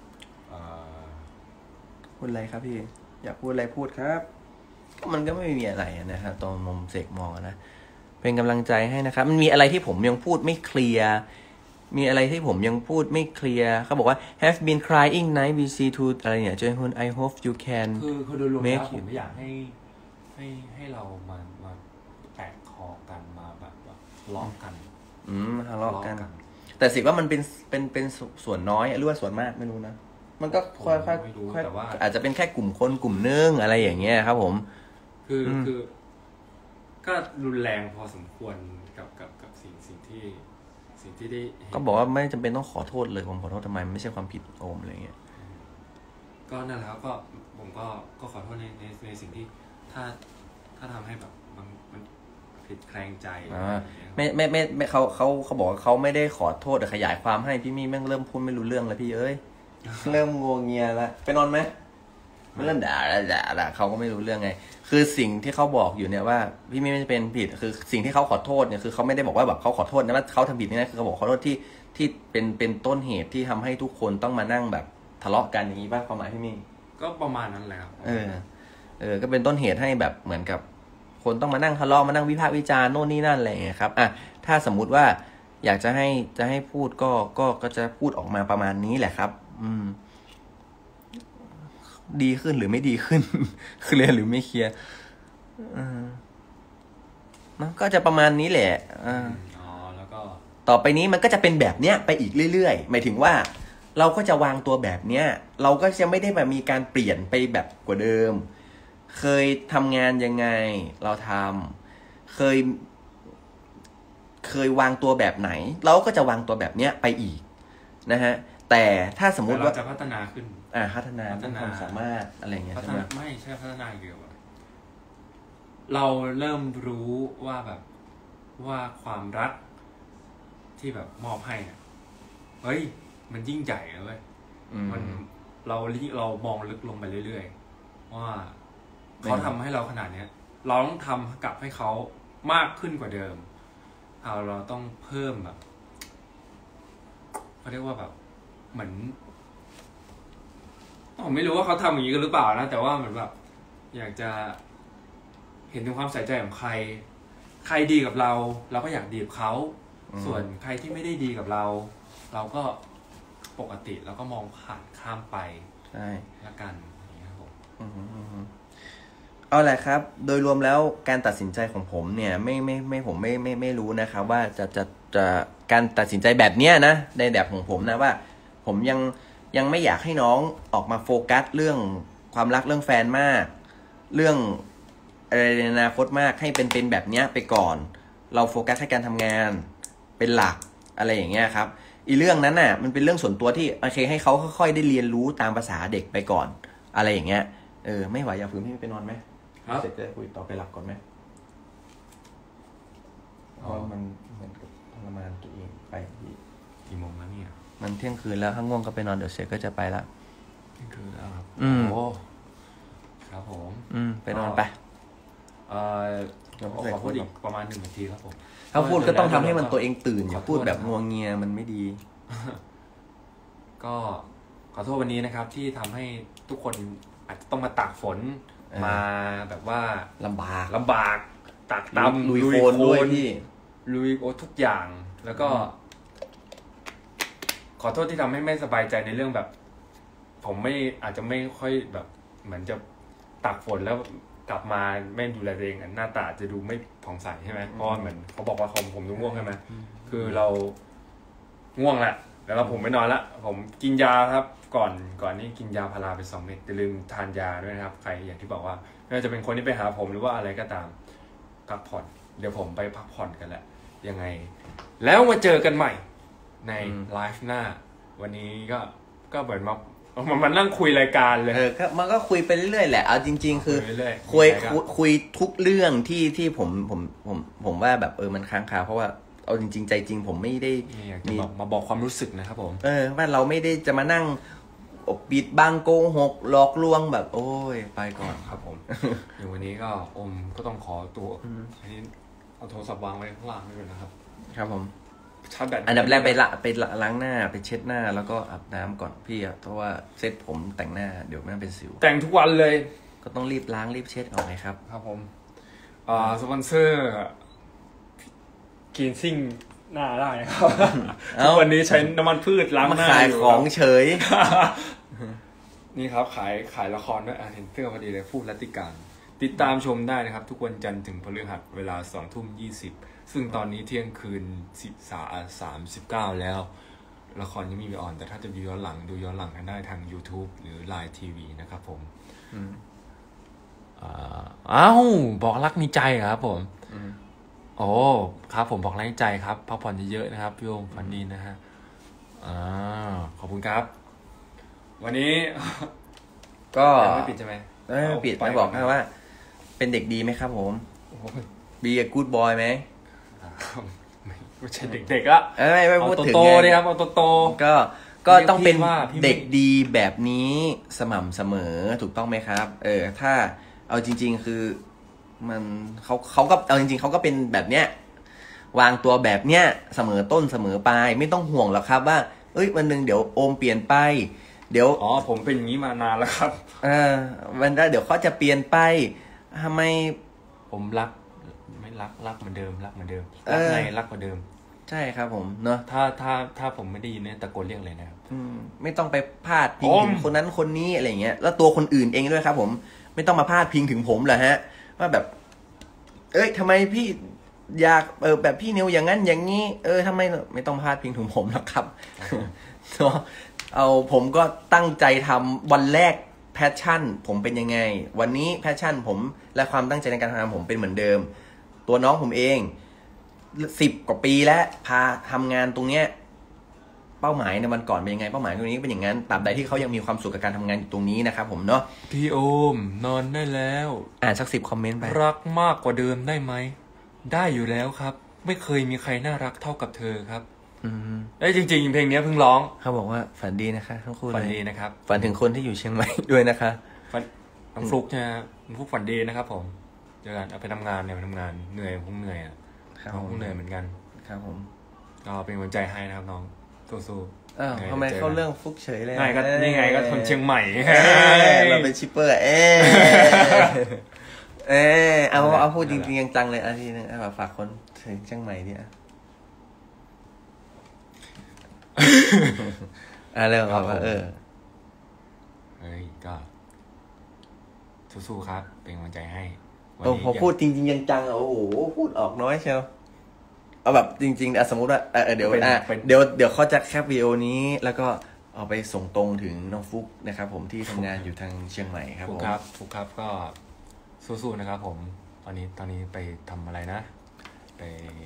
พูดอะไรครับพี่อยากพูดอะไรพูดครับก็มันก็ไม่มีอะไรนะครับตรงมุมเสกมองนะเป็นกำลังใจให้นะครับมันมีอะไรที่ผมยังพูดไม่เคลียร์มีอะไรที่ผมยังพูดไม่เคลียร์เขาบอกว่า have been crying night we see to อะไรเนี่ยเจอคุณ I hope you can คือคือโดยรวมแล้วผมไม่อยากให้ให้ให้เรามามาแตกคอกันมาแบบว่าทะเลาะกันอืมทะเลาะกันแต่สิว่ามันเป็นเป็นเป็นส่วนน้อยหรือว่าส่วนมากไม่รู้นะมันก็ค่อยๆค่อยๆอาจจะเป็นแค่กลุ่มคนกลุ่มนึงอะไรอย่างเงี้ยครับผมคือคือก็รุนแรงพอสมควรกับกับกับสิ่งสิ่งที่สิ่งที่ได้ก็บอกว่าไม่จำเป็นต้องขอโทษเลยผมขอโทษทำไมไม่ใช่ความผิดโอมอะไรเงี้ยก็นั่นแหละครับก็ผมก็ก็ขอโทษในในในสิ่งที่ถ้าถ้าทำให้แบบมันมันผิดแคลงใจไม่ไม่ไม่ไม่เขาเขาเขาบอกว่าเขาไม่ได้ขอโทษแต่ขยายความให้พี่มี่แม่งเริ่มพูดไม่รู้เรื่องแล้วพี่เอ้ยเริ่มงงเงียแล้วไปนอนไหมไม่เริ่มด่าด่าด่าเขาก็ไม่รู้เรื่องไงคือสิ่งที่เขาบอกอยู่เนี่ยว่าพี่มี่ไม่เป็นผิดคือสิ่งที่เขาขอโทษเนี่ยคือเขาไม่ได้บอกว่าแบบเขาขอโทษนะว่าเขาทำผิดนี่นะคือเขาบอกขอโทษที่ที่เป็นเป็นต้นเหตุที่ทำให้ทุกคนต้องมานั่งแบบทะเลาะกันอย่างนี้ป่ะความหมายพี่มี่ก็ประมาณนั้นแหละเออเออก็เป็นต้นเหตุให้แบบเหมือนกับคนต้องมานั่งทะเลาะมานั่งวิพากษ์วิจารณ์โน่นนี่นั่นอะไรอย่างเงี้ยครับอ่ะถ้าสมมุติว่าอยากจะให้จะให้พูดก็ก็ก็จะพูดออกมาประมาณนี้แหละครับอืมดีขึ้นหรือไม่ดีขึ้นเคลียร์หรือไม่เคลียร์มันก็จะประมาณนี้แหละอ๋อแล้วก็ต่อไปนี้มันก็จะเป็นแบบเนี้ยไปอีกเรื่อยๆหมายถึงว่าเราก็จะวางตัวแบบเนี้ยเราก็จะไม่ได้แบบมีการเปลี่ยนไปแบบกว่าเดิมเคยทำงานยังไงเราทำเคยเคยวางตัวแบบไหนเราก็จะวางตัวแบบเนี้ยไปอีกนะฮะแต่ถ้าสมมุติว่าเราจะพัฒนาขึ้นอ่าพัฒนาพัฒนาความสามารถอะไรเงี้ยใช่ไหมไม่ใช่พัฒนาเกี่ยวกับเราเริ่มรู้ว่าแบบว่าความรักที่แบบมอบให้เนี่ยเฮ้ยมันยิ่งใหญ่เลยเว้ยมันเราเรามองลึกลงไปเรื่อยๆว่าเขาทำให้เราขนาดเนี้ยเราต้องทำกลับให้เขามากขึ้นกว่าเดิมเอาเราต้องเพิ่มแบบเขาเรียกว่าแบบเหมือนผมไม่รู้ว่าเขาทำอย่างนี้กันหรือเปล่านะแต่ว่าเหมือนแบบอยากจะเห็นถึงความใส่ใจของใครใครดีกับเราเราก็อยากดีกับเขาส่วนใครที่ไม่ได้ดีกับเราเราก็ปกติแล้วก็มองผ่านข้ามไปใช่ละกันอย่างนี้ครับผมเอาแหละครับโดยรวมแล้วการตัดสินใจของผมเนี่ยไม่ไม่ไม่ผมไม่ไม่ไม่รู้นะครับว่าจะจะจะการตัดสินใจแบบเนี้ยนะในแบบของผมนะว่าผมยังยังไม่อยากให้น้องออกมาโฟกัสเรื่องความรักเรื่องแฟนมากเรื่องอะไรในอนาคตมากให้เป็นเป็นแบบเนี้ยไปก่อนเราโฟกัสให้การทำงานเป็นหลักอะไรอย่างเงี้ยครับอีเรื่องนั้นน่ะมันเป็นเรื่องส่วนตัวที่โอเคให้เขาค่อยๆได้เรียนรู้ตามภาษาเด็กไปก่อนอะไรอย่างเงี้ยเออไม่ไหวอย่าฝืนพี่ไปนอนไหมเสร็จจะคุยต่อไปหลับก่อนไหมเพราะมันเหมือนกับทรมานตัวเองไปกี่โมงแล้วเนี่ยมันเที่ยงคืนแล้วถ้าง่วงก็ไปนอนเดี๋ยวเสร็จก็จะไปละเที่ยงคืนแล้วครับโอ้ครับผมอืมไปนอนไปเอ่อขอพูดอีกประมาณหนึ่งนาทีครับผมถ้าพูดก็ต้องทำให้มันตัวเองตื่นอย่าพูดแบบงัวเงียมันไม่ดีก็ขอโทษวันนี้นะครับที่ทำให้ทุกคนอาจจะต้องมาตากฝนมาแบบว่าลำบากลำบากตากตำลุยโคลนด้วยพี่ลุยโอทุกอย่างแล้วก็ขอโทษที่ทำให้ไม่สบายใจในเรื่องแบบผมไม่อาจจะไม่ค่อยแบบเหมือนจะตากฝนแล้วกลับมาไม่ดูแลตัวเองหน้าตาจะดูไม่ผ่องใสใช่ไหมเพราะเหมือนเขาบอกว่าผมผมดูง่วงใช่ไหมคือเราง่วงแหละแล้วผมไม่นอนละผมกินยาครับก่อนก่อนนี้กินยาพาราไปสองเม็ดอย่าลืมทานยาด้วยนะครับใครอย่างที่บอกว่าไม่ว่าจะเป็นคนที่ไปหาผมหรือว่าอะไรก็ตามพักผ่อนเดี๋ยวผมไปพักผ่อนกันแหละยังไงแล้วมาเจอกันใหม่ในไลฟ์หน้าวันนี้ก็ก็เหมือนมามันมันนั่งคุยรายการเลยเออมันก็คุยไปเรื่อยๆแหละเอาจริงๆคือคุยคุยทุกเรื่องที่ที่ผมผมผมผมว่าแบบเออมันค้างคาเพราะว่าเอาจริงๆใจจริงผมไม่ได้มีมาบอกความรู้สึกนะครับผมเออว่าเราไม่ได้จะมานั่งปิดบังโกหกหลอกลวงแบบโอ้ยไปก่อนครับผมอย่างวันนี้ก็อมก็ต้องขอตัวอันนี้เอาโทรศัพท์วางไว้ข้างล่างด้วยนะครับครับผมชาร์จแบตอันดับแรกไปละไปล้างหน้าไปเช็ดหน้าแล้วก็อาบน้ำก่อนพี่อ่ะเพราะว่าเซ็ตผมแต่งหน้าเดี๋ยวมันเป็นสิวแต่งทุกวันเลยก็ต้องรีบล้างรีบเช็ดออกไงครับครับผมอ่าสปอนเซอร์กินซิ่งหน้าได้นะครับทุกวันนี้ใช้น้ำมันพืชล้างหน้าขายของเฉยนี่ครับขายขายละครด้วยอ่ะเห็นเสื้อพอดีเลยฟูรัตติการติดตามชมได้นะครับทุกวันจันทร์ถึงพฤหัสเวลาสองทุ่มยี่สิบซึ่งตอนนี้เที่ยงคืนสิบสาสามสิบเก้าแล้วละครยังมีออนแต่ถ้าจะดูย้อนหลังดูย้อนหลังกันได้ทาง YouTube หรือ ไลน์ ที วี นะครับผมอ้าวบอกรักในใจครับผมโอ้ครับผมบอกรักในใจครับพักผ่อนเยอะๆนะครับพี่โอมฝันดีนะฮะอ่าขอบคุณครับวันนี้ก็ไม่ปิดใช่ไหมไม่ปิดไม่บอกแค่ว่าเป็นเด็กดีไหมครับผมบีเอกู๊ดบอยไหมไม่ใช่เด็กๆละไม่ไม่พูดถึงโตๆเลยครับเอาโตๆก็ก็ต้องเป็นเด็กดีแบบนี้สม่ำเสมอถูกต้องไหมครับเออถ้าเอาจริงๆคือมันเขาเขาก็เอาจริงๆเขาก็เป็นแบบเนี้ยวางตัวแบบเนี้ยเสมอต้นเสมอปลายไม่ต้องห่วงหรอกครับว่าเอ้ยวันนึงเดี๋ยวโอมเปลี่ยนไปเดี๋ยวอ๋อผมเป็นอย่างนี้มานานแล้วครับเออวันนั้นเดี๋ยวเขาจะเปลี่ยนไปทำไมผมรักไม่รักรักเหมือนเดิมรักเหมือนเดิมรักไงรักเหมือนเดิมใช่ครับผมเนาะถ้าถ้าถ้าผมไม่ได้ยินเนี่ยตะโกนเรียกเลยนะครับไม่ต้องไปพาดพิงถึงคนนั้นคนนี้อะไรเงี้ยแล้วตัวคนอื่นเองด้วยครับผมไม่ต้องมาพาดพิงถึงผมเหรอฮะว่าแบบเอ้ยทำไมพี่อยากเออแบบพี่นิวอย่างนั้นอย่างนี้เออทำไมไม่ต้องพาดพิงถึงผมหรอกครับเนาะเอาผมก็ตั้งใจทำวันแรกแพชชั่นผมเป็นยังไงวันนี้แพชชั่นผมและความตั้งใจในการทำงานผมเป็นเหมือนเดิมตัวน้องผมเองสิบกว่าปีแล้วพาทำงานตรงเนี้ยเป้าหมายในวันก่อนเป็นยังไงเป้าหมายตรงนี้เป็นอย่างนั้นตราบใดที่เขายังมีความสุขกับการทำงานอยู่ตรงนี้นะครับผมเนาะพี่โอมนอนได้แล้วอ่านสักสิบคอมเมนต์ไปรักมากกว่าเดิมได้ไหมได้อยู่แล้วครับไม่เคยมีใครน่ารักเท่ากับเธอครับเอ้ยจริงๆเพลงนี้เพิ่งร้องเขาบอกว่าฝันดีนะคะทั้งคู่เลยฝันดีนะครับฝันถึงคนที่อยู่เชียงใหม่ด้วยนะคะฝันน้องฟลุกนะน้องฟลุกฝันดีนะครับผมเจอกันเอาไปทำงานเนี่ยไปทำงานเหนื่อยคงเหนื่อยอ่ะน้องคงเหนื่อยเหมือนกันครับผมก็เป็นกำลังใจให้นะครับน้องสู้ๆอ้าวทำไมเข้าเรื่องฟลุกเฉยเลยนี่ก็นี่ไงก็คนเชียงใหม่เราเป็นชิปเปอร์เอเออเอาเอาพูดจริงๆจังเลยอาทีนึงแบบฝากคนถึงเชียงใหม่เนี่ยอ่ะเรื่องแบบว่าเออเฮ้ยก็สู้ๆครับเป็นกำลังใจให้โอ้พอพูดจริงๆจังๆโอ้โหพูดออกน้อยเชียวเอาแบบจริงๆอ่ะสมมติว่าเออเดี๋ยวอ่ะเดี๋ยวเดี๋ยวเขาจะแคปวิดีโอนี้แล้วก็เอาไปส่งตรงถึงน้องฟุกนะครับผมที่ทำงานอยู่ทางเชียงใหม่ครับผมครับฟุกครับก็สู้ๆนะครับผมตอนนี้ตอนนี้ไปทำอะไรนะไป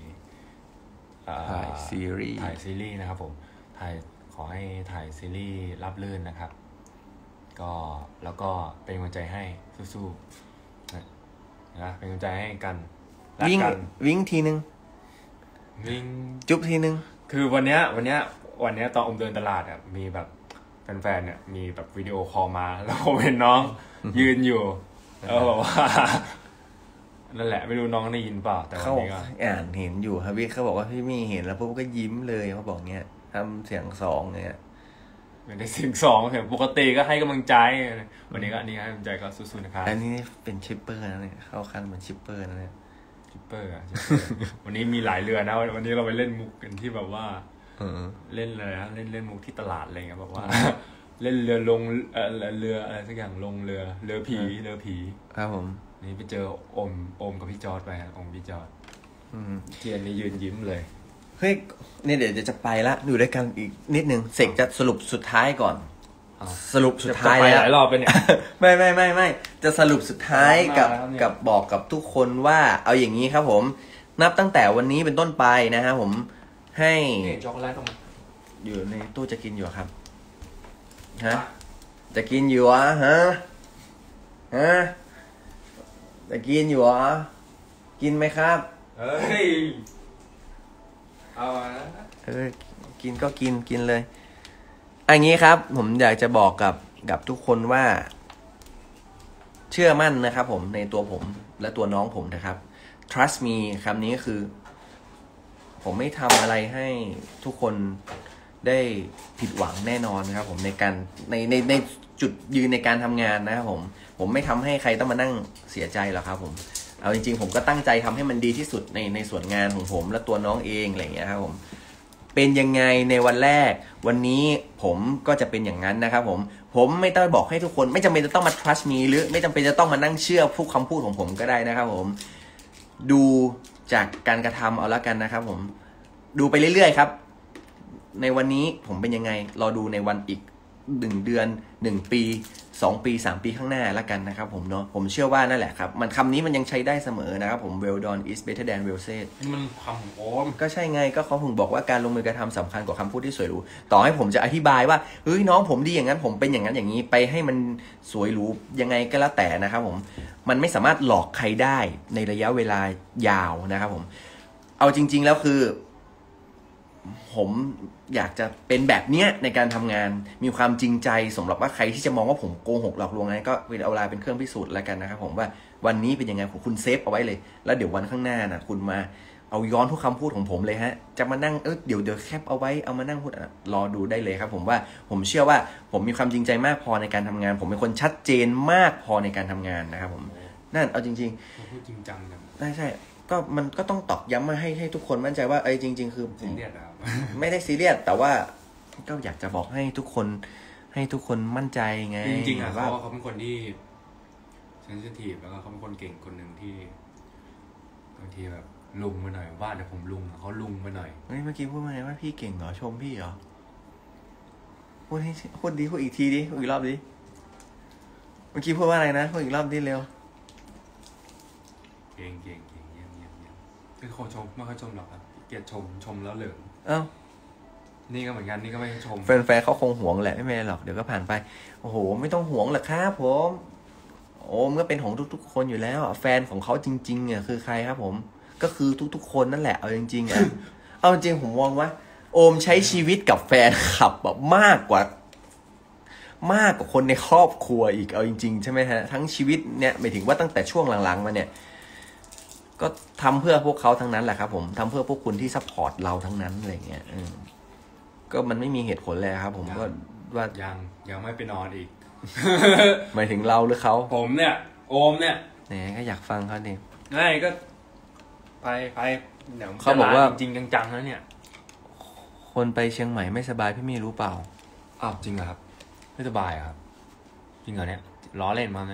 ถ่ายซีรีส์ถ่ายซีรีส์นะครับผมถ่ายขอให้ถ่ายซีรีส์รับลื่นนะครับก็แล้วก็เป็นกำลังใจให้สู้ๆนะนะเป็นกำลังใจให้กันวิ่งวิ่งทีนึงวิ่งจุ๊บทีนึงคือวันเนี้ยวันเนี้ยวันเนี้ยตอนอมเดินตลาดอ่ะมีแบบแฟนๆเนี่ยมีแบบวิดีโอคอลมาแล้วผมเห็นน้องยืนอยู่แล้วบอกว่านั่นแหละไม่รู้น้องได้ยินเปล่าแต่วันนี้ก็อ่านเห็นอยู่ครับพี่เขาบอกว่าพี่มี่เห็นแล้วพวกก็ยิ้มเลยเขาบอกเงี้ยทำเสียงสองเนี่ยไม่ได้เสียงสองเสียงปกติก็ให้กำลังใจวันนี้ก็อันนี้ให้กำลังใจก็สู้ๆนะครับอันนี้เป็นชิปเปอร์นะเนี่ยเข้าขั้นเป็นชิปเปอร์นะเนี่ยชิปเปอร์อ่ะวันนี้มีหลายเรือนะวันนี้เราไปเล่นมุกกันที่แบบว่าเล่นอะไรนะเล่นเล่นมุกที่ตลาดอะไรเงี้ยแบบว่าเล่นเรือลงเอ่อเรืออะไรสักอย่างลงเรือเรือผีเรือผีครับผมนี่ไปเจอโอมโอมกับพี่จอร์ดไปโอมพี่จอร์ดเทียนนี่ยืนยิ้มเลยเฮ้ยเนี่ยเดี๋ยวจะไปละอยู่ด้วยกันอีกนิดนึงเสกจะสรุปสุดท้ายก่อนสรุปสุดท้ายแล้วหลายรอบไปเนี่ยไม่ไม่ไม่ไม่จะสรุปสุดท้ายกับกับบอกกับทุกคนว่าเอาอย่างนี้ครับผมนับตั้งแต่วันนี้เป็นต้นไปนะฮะผมให้ช็อกโกแลตตรงอยู่ในตู้จะกินอยู่ครับฮะจะกินอยู่อ่ะฮะฮะจะกินอยู่อ่ะกินไหมครับเฮ้ยเอาเออกินก็กินกินเลยอันนี้ครับผมอยากจะบอกกับกับทุกคนว่าเชื่อมั่นนะครับผมในตัวผมและตัวน้องผมนะครับ trust me คำนี้ก็คือผมไม่ทำอะไรให้ทุกคนได้ผิดหวังแน่นอนนะครับผมในการในในในจุดยืนในการทำงานนะครับผมผมไม่ทำให้ใครต้องมานั่งเสียใจหรอกครับผมเอาจริงๆผมก็ตั้งใจทำให้มันดีที่สุดในในส่วนงานของผมและตัวน้องเองอะไรอย่างเงี้ยครับผมเป็นยังไงในวันแรกวันนี้ผมก็จะเป็นอย่างนั้นนะครับผมผมไม่ต้องบอกให้ทุกคนไม่จำเป็นจะต้องมา trust me หรือไม่จำเป็นจะต้องมานั่งเชื่อพวกคำพูดของผมก็ได้นะครับผมดูจากการกระทำเอาละกันนะครับผมดูไปเรื่อยๆครับในวันนี้ผมเป็นยังไงรอดูในวันอีกหนึ่งเดือนหนึ่งปีสองปีสามปีข้างหน้าละกันนะครับผมเนาะผมเชื่อว่านั่นแหละครับมันคำนี้มันยังใช้ได้เสมอนะครับผม well done is better than well said มันคำของโอมก็ใช่ไงก็เขาถึงบอกว่าการลงมือกระทำสำคัญกว่าคำพูดที่สวยหรูต่อให้ผมจะอธิบายว่าเฮ้ยน้องผมดีอย่างนั้นผมเป็นอย่างนั้นอย่างนี้ไปให้มันสวยหรูยังไงก็แล้วแต่นะครับผมมันไม่สามารถหลอกใครได้ในระยะเวลายาวนะครับผมเอาจริงๆแล้วคือผมอยากจะเป็นแบบเนี้ยในการทำงานมีความจริงใจสำหรับว่าใครที่จะมองว่าผมโกหกหลอกลวงนั้นก็เอาเวลาเป็นเครื่องพิสูจน์แล้วกันนะครับผมว่าวันนี้เป็นยังไงคุณเซฟเอาไว้เลยแล้วเดี๋ยววันข้างหน้านะคุณมาเอาย้อนทุกคำพูดของผมเลยฮะจะมานั่งเออเดี๋ยวเดี๋ยวแคปเอาไว้เอามานั่งพูดรอดูได้เลยครับผมว่าผมเชื่อว่าผมมีความจริงใจมากพอในการทำงานผมเป็นคนชัดเจนมากพอในการทำงานนะครับผมนั่นเอาจริงๆพูดจริงจังนะใช่ใช่ก็มันก็ต้องตอกย้ำมาให้ให้ทุกคนมั่นใจว่าไอ้จริงๆคือซีเรียสครับไม่ได้ซีเรียสแต่ว่าก็อยากจะบอกให้ทุกคนให้ทุกคนมั่นใจไงจริงๆอ่ะเขาเขาเป็นคนที่เซนซิทีฟแล้วก็เขาเป็นคนเก่งคนหนึ่งที่บางทีแบบลุงมาหน่อยว่าเดี๋ยวผมลุงเขาลุงมาหน่อยเฮ้ยเมื่อกี้พูดว่าไงว่าพี่เก่งเหรอชมพี่เหรอพูดให้พูดดีพูดอีกทีดิพูดอีกรอบดิเมื่อกี้พูดว่าอะไรนะพูดอีกรอบดิเร็วเก่งเก่งเก่งเยี่ยมเยี่ยมเยี่ยมไม่ค่อยชมไม่ค่อยชมหรอกครับเกลียดชมชมแล้วเหลิงเอ้านี่ก็เหมือนกันนี่ก็ไม่ชมแฟนๆเขาคงหวงแหละไม่เป็นไรหรอกเดี๋ยวก็ผ่านไปโอ้โหไม่ต้องหวงหรอกครับผมโอ้มก็เป็นของทุกๆคนอยู่แล้วแฟนของเขาจริงๆอ่ะคือใครครับผมก็คือทุกๆคนนั่นแหละเอาจริงๆอ่ะเอาจริงผมมองว่าโอมใช้ชีวิตกับแฟนคลับแบบมากกว่ามากกว่าคนในครอบครัวอีกเอาจริงๆใช่ไหมฮะทั้งชีวิตเนี่ยหมายถึงว่าตั้งแต่ช่วงหลังๆมาเนี่ยก็ทำเพื่อพวกเขาทั้งนั้นแหละครับผมทำเพื่อพวกคุณที่ซัพพอร์ตเราทั้งนั้นอะไรเงี้ยก็มันไม่มีเหตุผลเลยครับผมก็ว่ายังยังไม่ไปนอนอีกหมายถึงเราหรือเขาผมเนี่ยโอมเนี่ยเนี่ยก็อยากฟังเขาดิง่ายก็ไปไปเดี๋ยวเขาบอกว่าจริงจังๆแล้วเนี่ยคนไปเชียงใหม่ไม่สบายพี่มีรู้เปล่าอ้าวจริงเหรอครับไม่สบายครับจริงเหรอเนี่ยล้อเล่นมาเนี่ย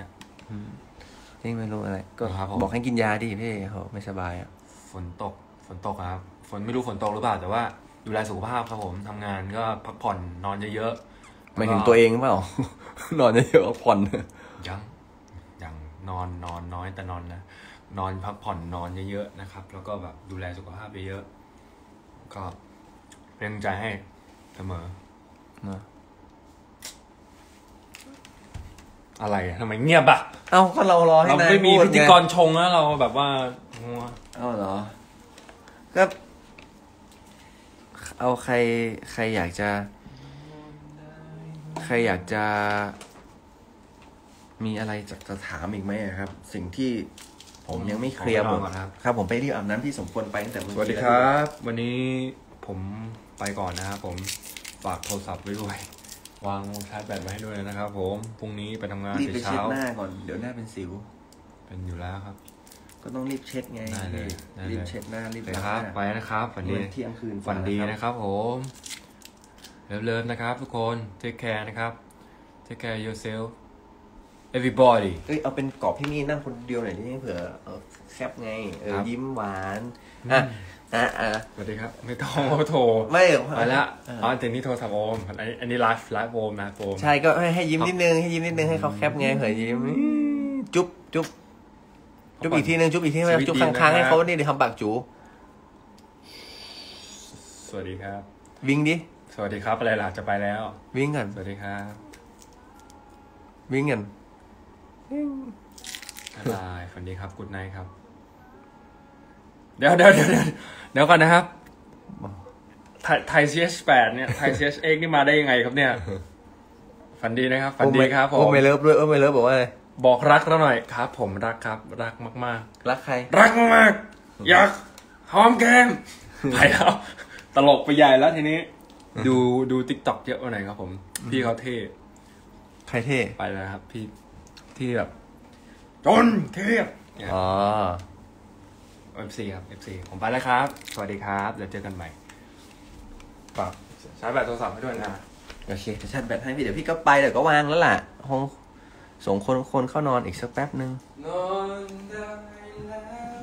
นี่ไม่รู้อะไรก็บอกให้กินยาดิพี่เขาไม่สบายอ่ะฝนตกฝนตกครับฝนไม่รู้ฝนตกหรือเปล่าแต่ว่าดูแลสุขภาพครับผมทำงานก็พักผ่อนนอนเยอะๆไม่ถึงตัวเองเปล่านอนเยอะๆผ่อนยังยังนอนนอนน้อยแต่นอนนะนอนพักผ่อนนอนเยอะๆนะครับแล้วก็แบบดูแลสุขภาพเยอะๆก็เป็นกำลังใจให้เสมอนะอะไรทำไมเงียบอ่ะเอ้าก็เรารอให้นายพูดไงเราไม่มีพิธีกรชงแล้วเราแบบว่าเอ้าเหรอก็เอาใครใครอยากจะใครอยากจะมีอะไรจะถามอีกไหมครับสิ่งที่ผมยังไม่เคลียร์หมดครับครับผมไปรีบอาบน้ำที่สมควรไปตั้งแต่เมื่อกี้สวัสดีครับวันนี้ผมไปก่อนนะครับผมฝากโทรศัพท์ไว้ด้วยวางชาร์จแบตไว้ให้ด้วยนะครับผมพรุ่งนี้ไปทำงานรีบไปเช็ดหน้าก่อนเดี๋ยวหน้าเป็นสิวเป็นอยู่แล้วครับก็ต้องรีบเช็ดไงได้เลยรีบเช็ดหน้ารีบไปครับไปนะครับฝันดีเที่ยงคืนฝันดีนะครับผมเลิฟๆนะครับทุกคนเทคแคร์นะครับเทคแคร์ yourself everybody เอ้ยเอาเป็นกรอบพี่นี่นั่งคนเดียวหน่อยดิเผื่อเออแคบไงเออยิ้มหวานอ่ะอ่ะอ่ะสวัสดีครับไม่ต้องโทรไม่ไปแล้วอ๋อถึงนี่โทรศัพท์โอมอันนี้อันนี้ไลฟ์ไลฟ์โอมนะโอมใช่ก็ให้ให้ยิ้มนิดนึงให้ยิ้มนิดนึงให้เขาแคบไงเผื่อยิ้มจุ๊บจุ๊บจุ๊บอีกทีนึงจุ๊บอีกทีนึงจุ๊บค้างๆให้เขานี่เดี๋ยวทำปากจูสวัสดีครับวิ่งดิสวัสดีครับอะไรล่ะจะไปแล้ววิ่งกันสวัสดีครับวิ่งกันอะไรฝันดีครับกู๊ดไนท์ครับเดี๋ยวเดี๋ยวเดี๋ยวเดี๋ยวก่อนนะครับไทยไทย ซี เอช แปดเนี่ยไทย ซี เอช เอ็กซ์ นี่มาได้ยังไงครับเนี่ยฝันดีนะครับฝันดีครับผมโอ้ไม่เลิฟด้วยเออไม่เลิฟบอกว่าอะไรบอกรักเราหน่อยครับผมรักครับรักมากๆรักใครรักมากอยากหอมแก้มไปแล้วตลกไปใหญ่แล้วทีนี้ดูดู TikTok เยอะวันไหนครับผมพี่เขาเท่ใครเท่ไปแล้วครับพี่ที่แบบจนเท่อ๋อเอฟ ซี ครับ เอฟ ซี ผมไปแล้วครับสวัสดีครับเดี๋ยวเจอกันใหม่ฝากชาร์จแบตโทรศัพท์ให้ด้วยนะโอเคจะชาร์จแบตให้พี่เดี๋ยวพี่ก็ไปเดี๋ยวก็วางแล้วล่ะคงส่งคนคนเข้านอนอีกสักแป๊บนึงนอนได้แล้ว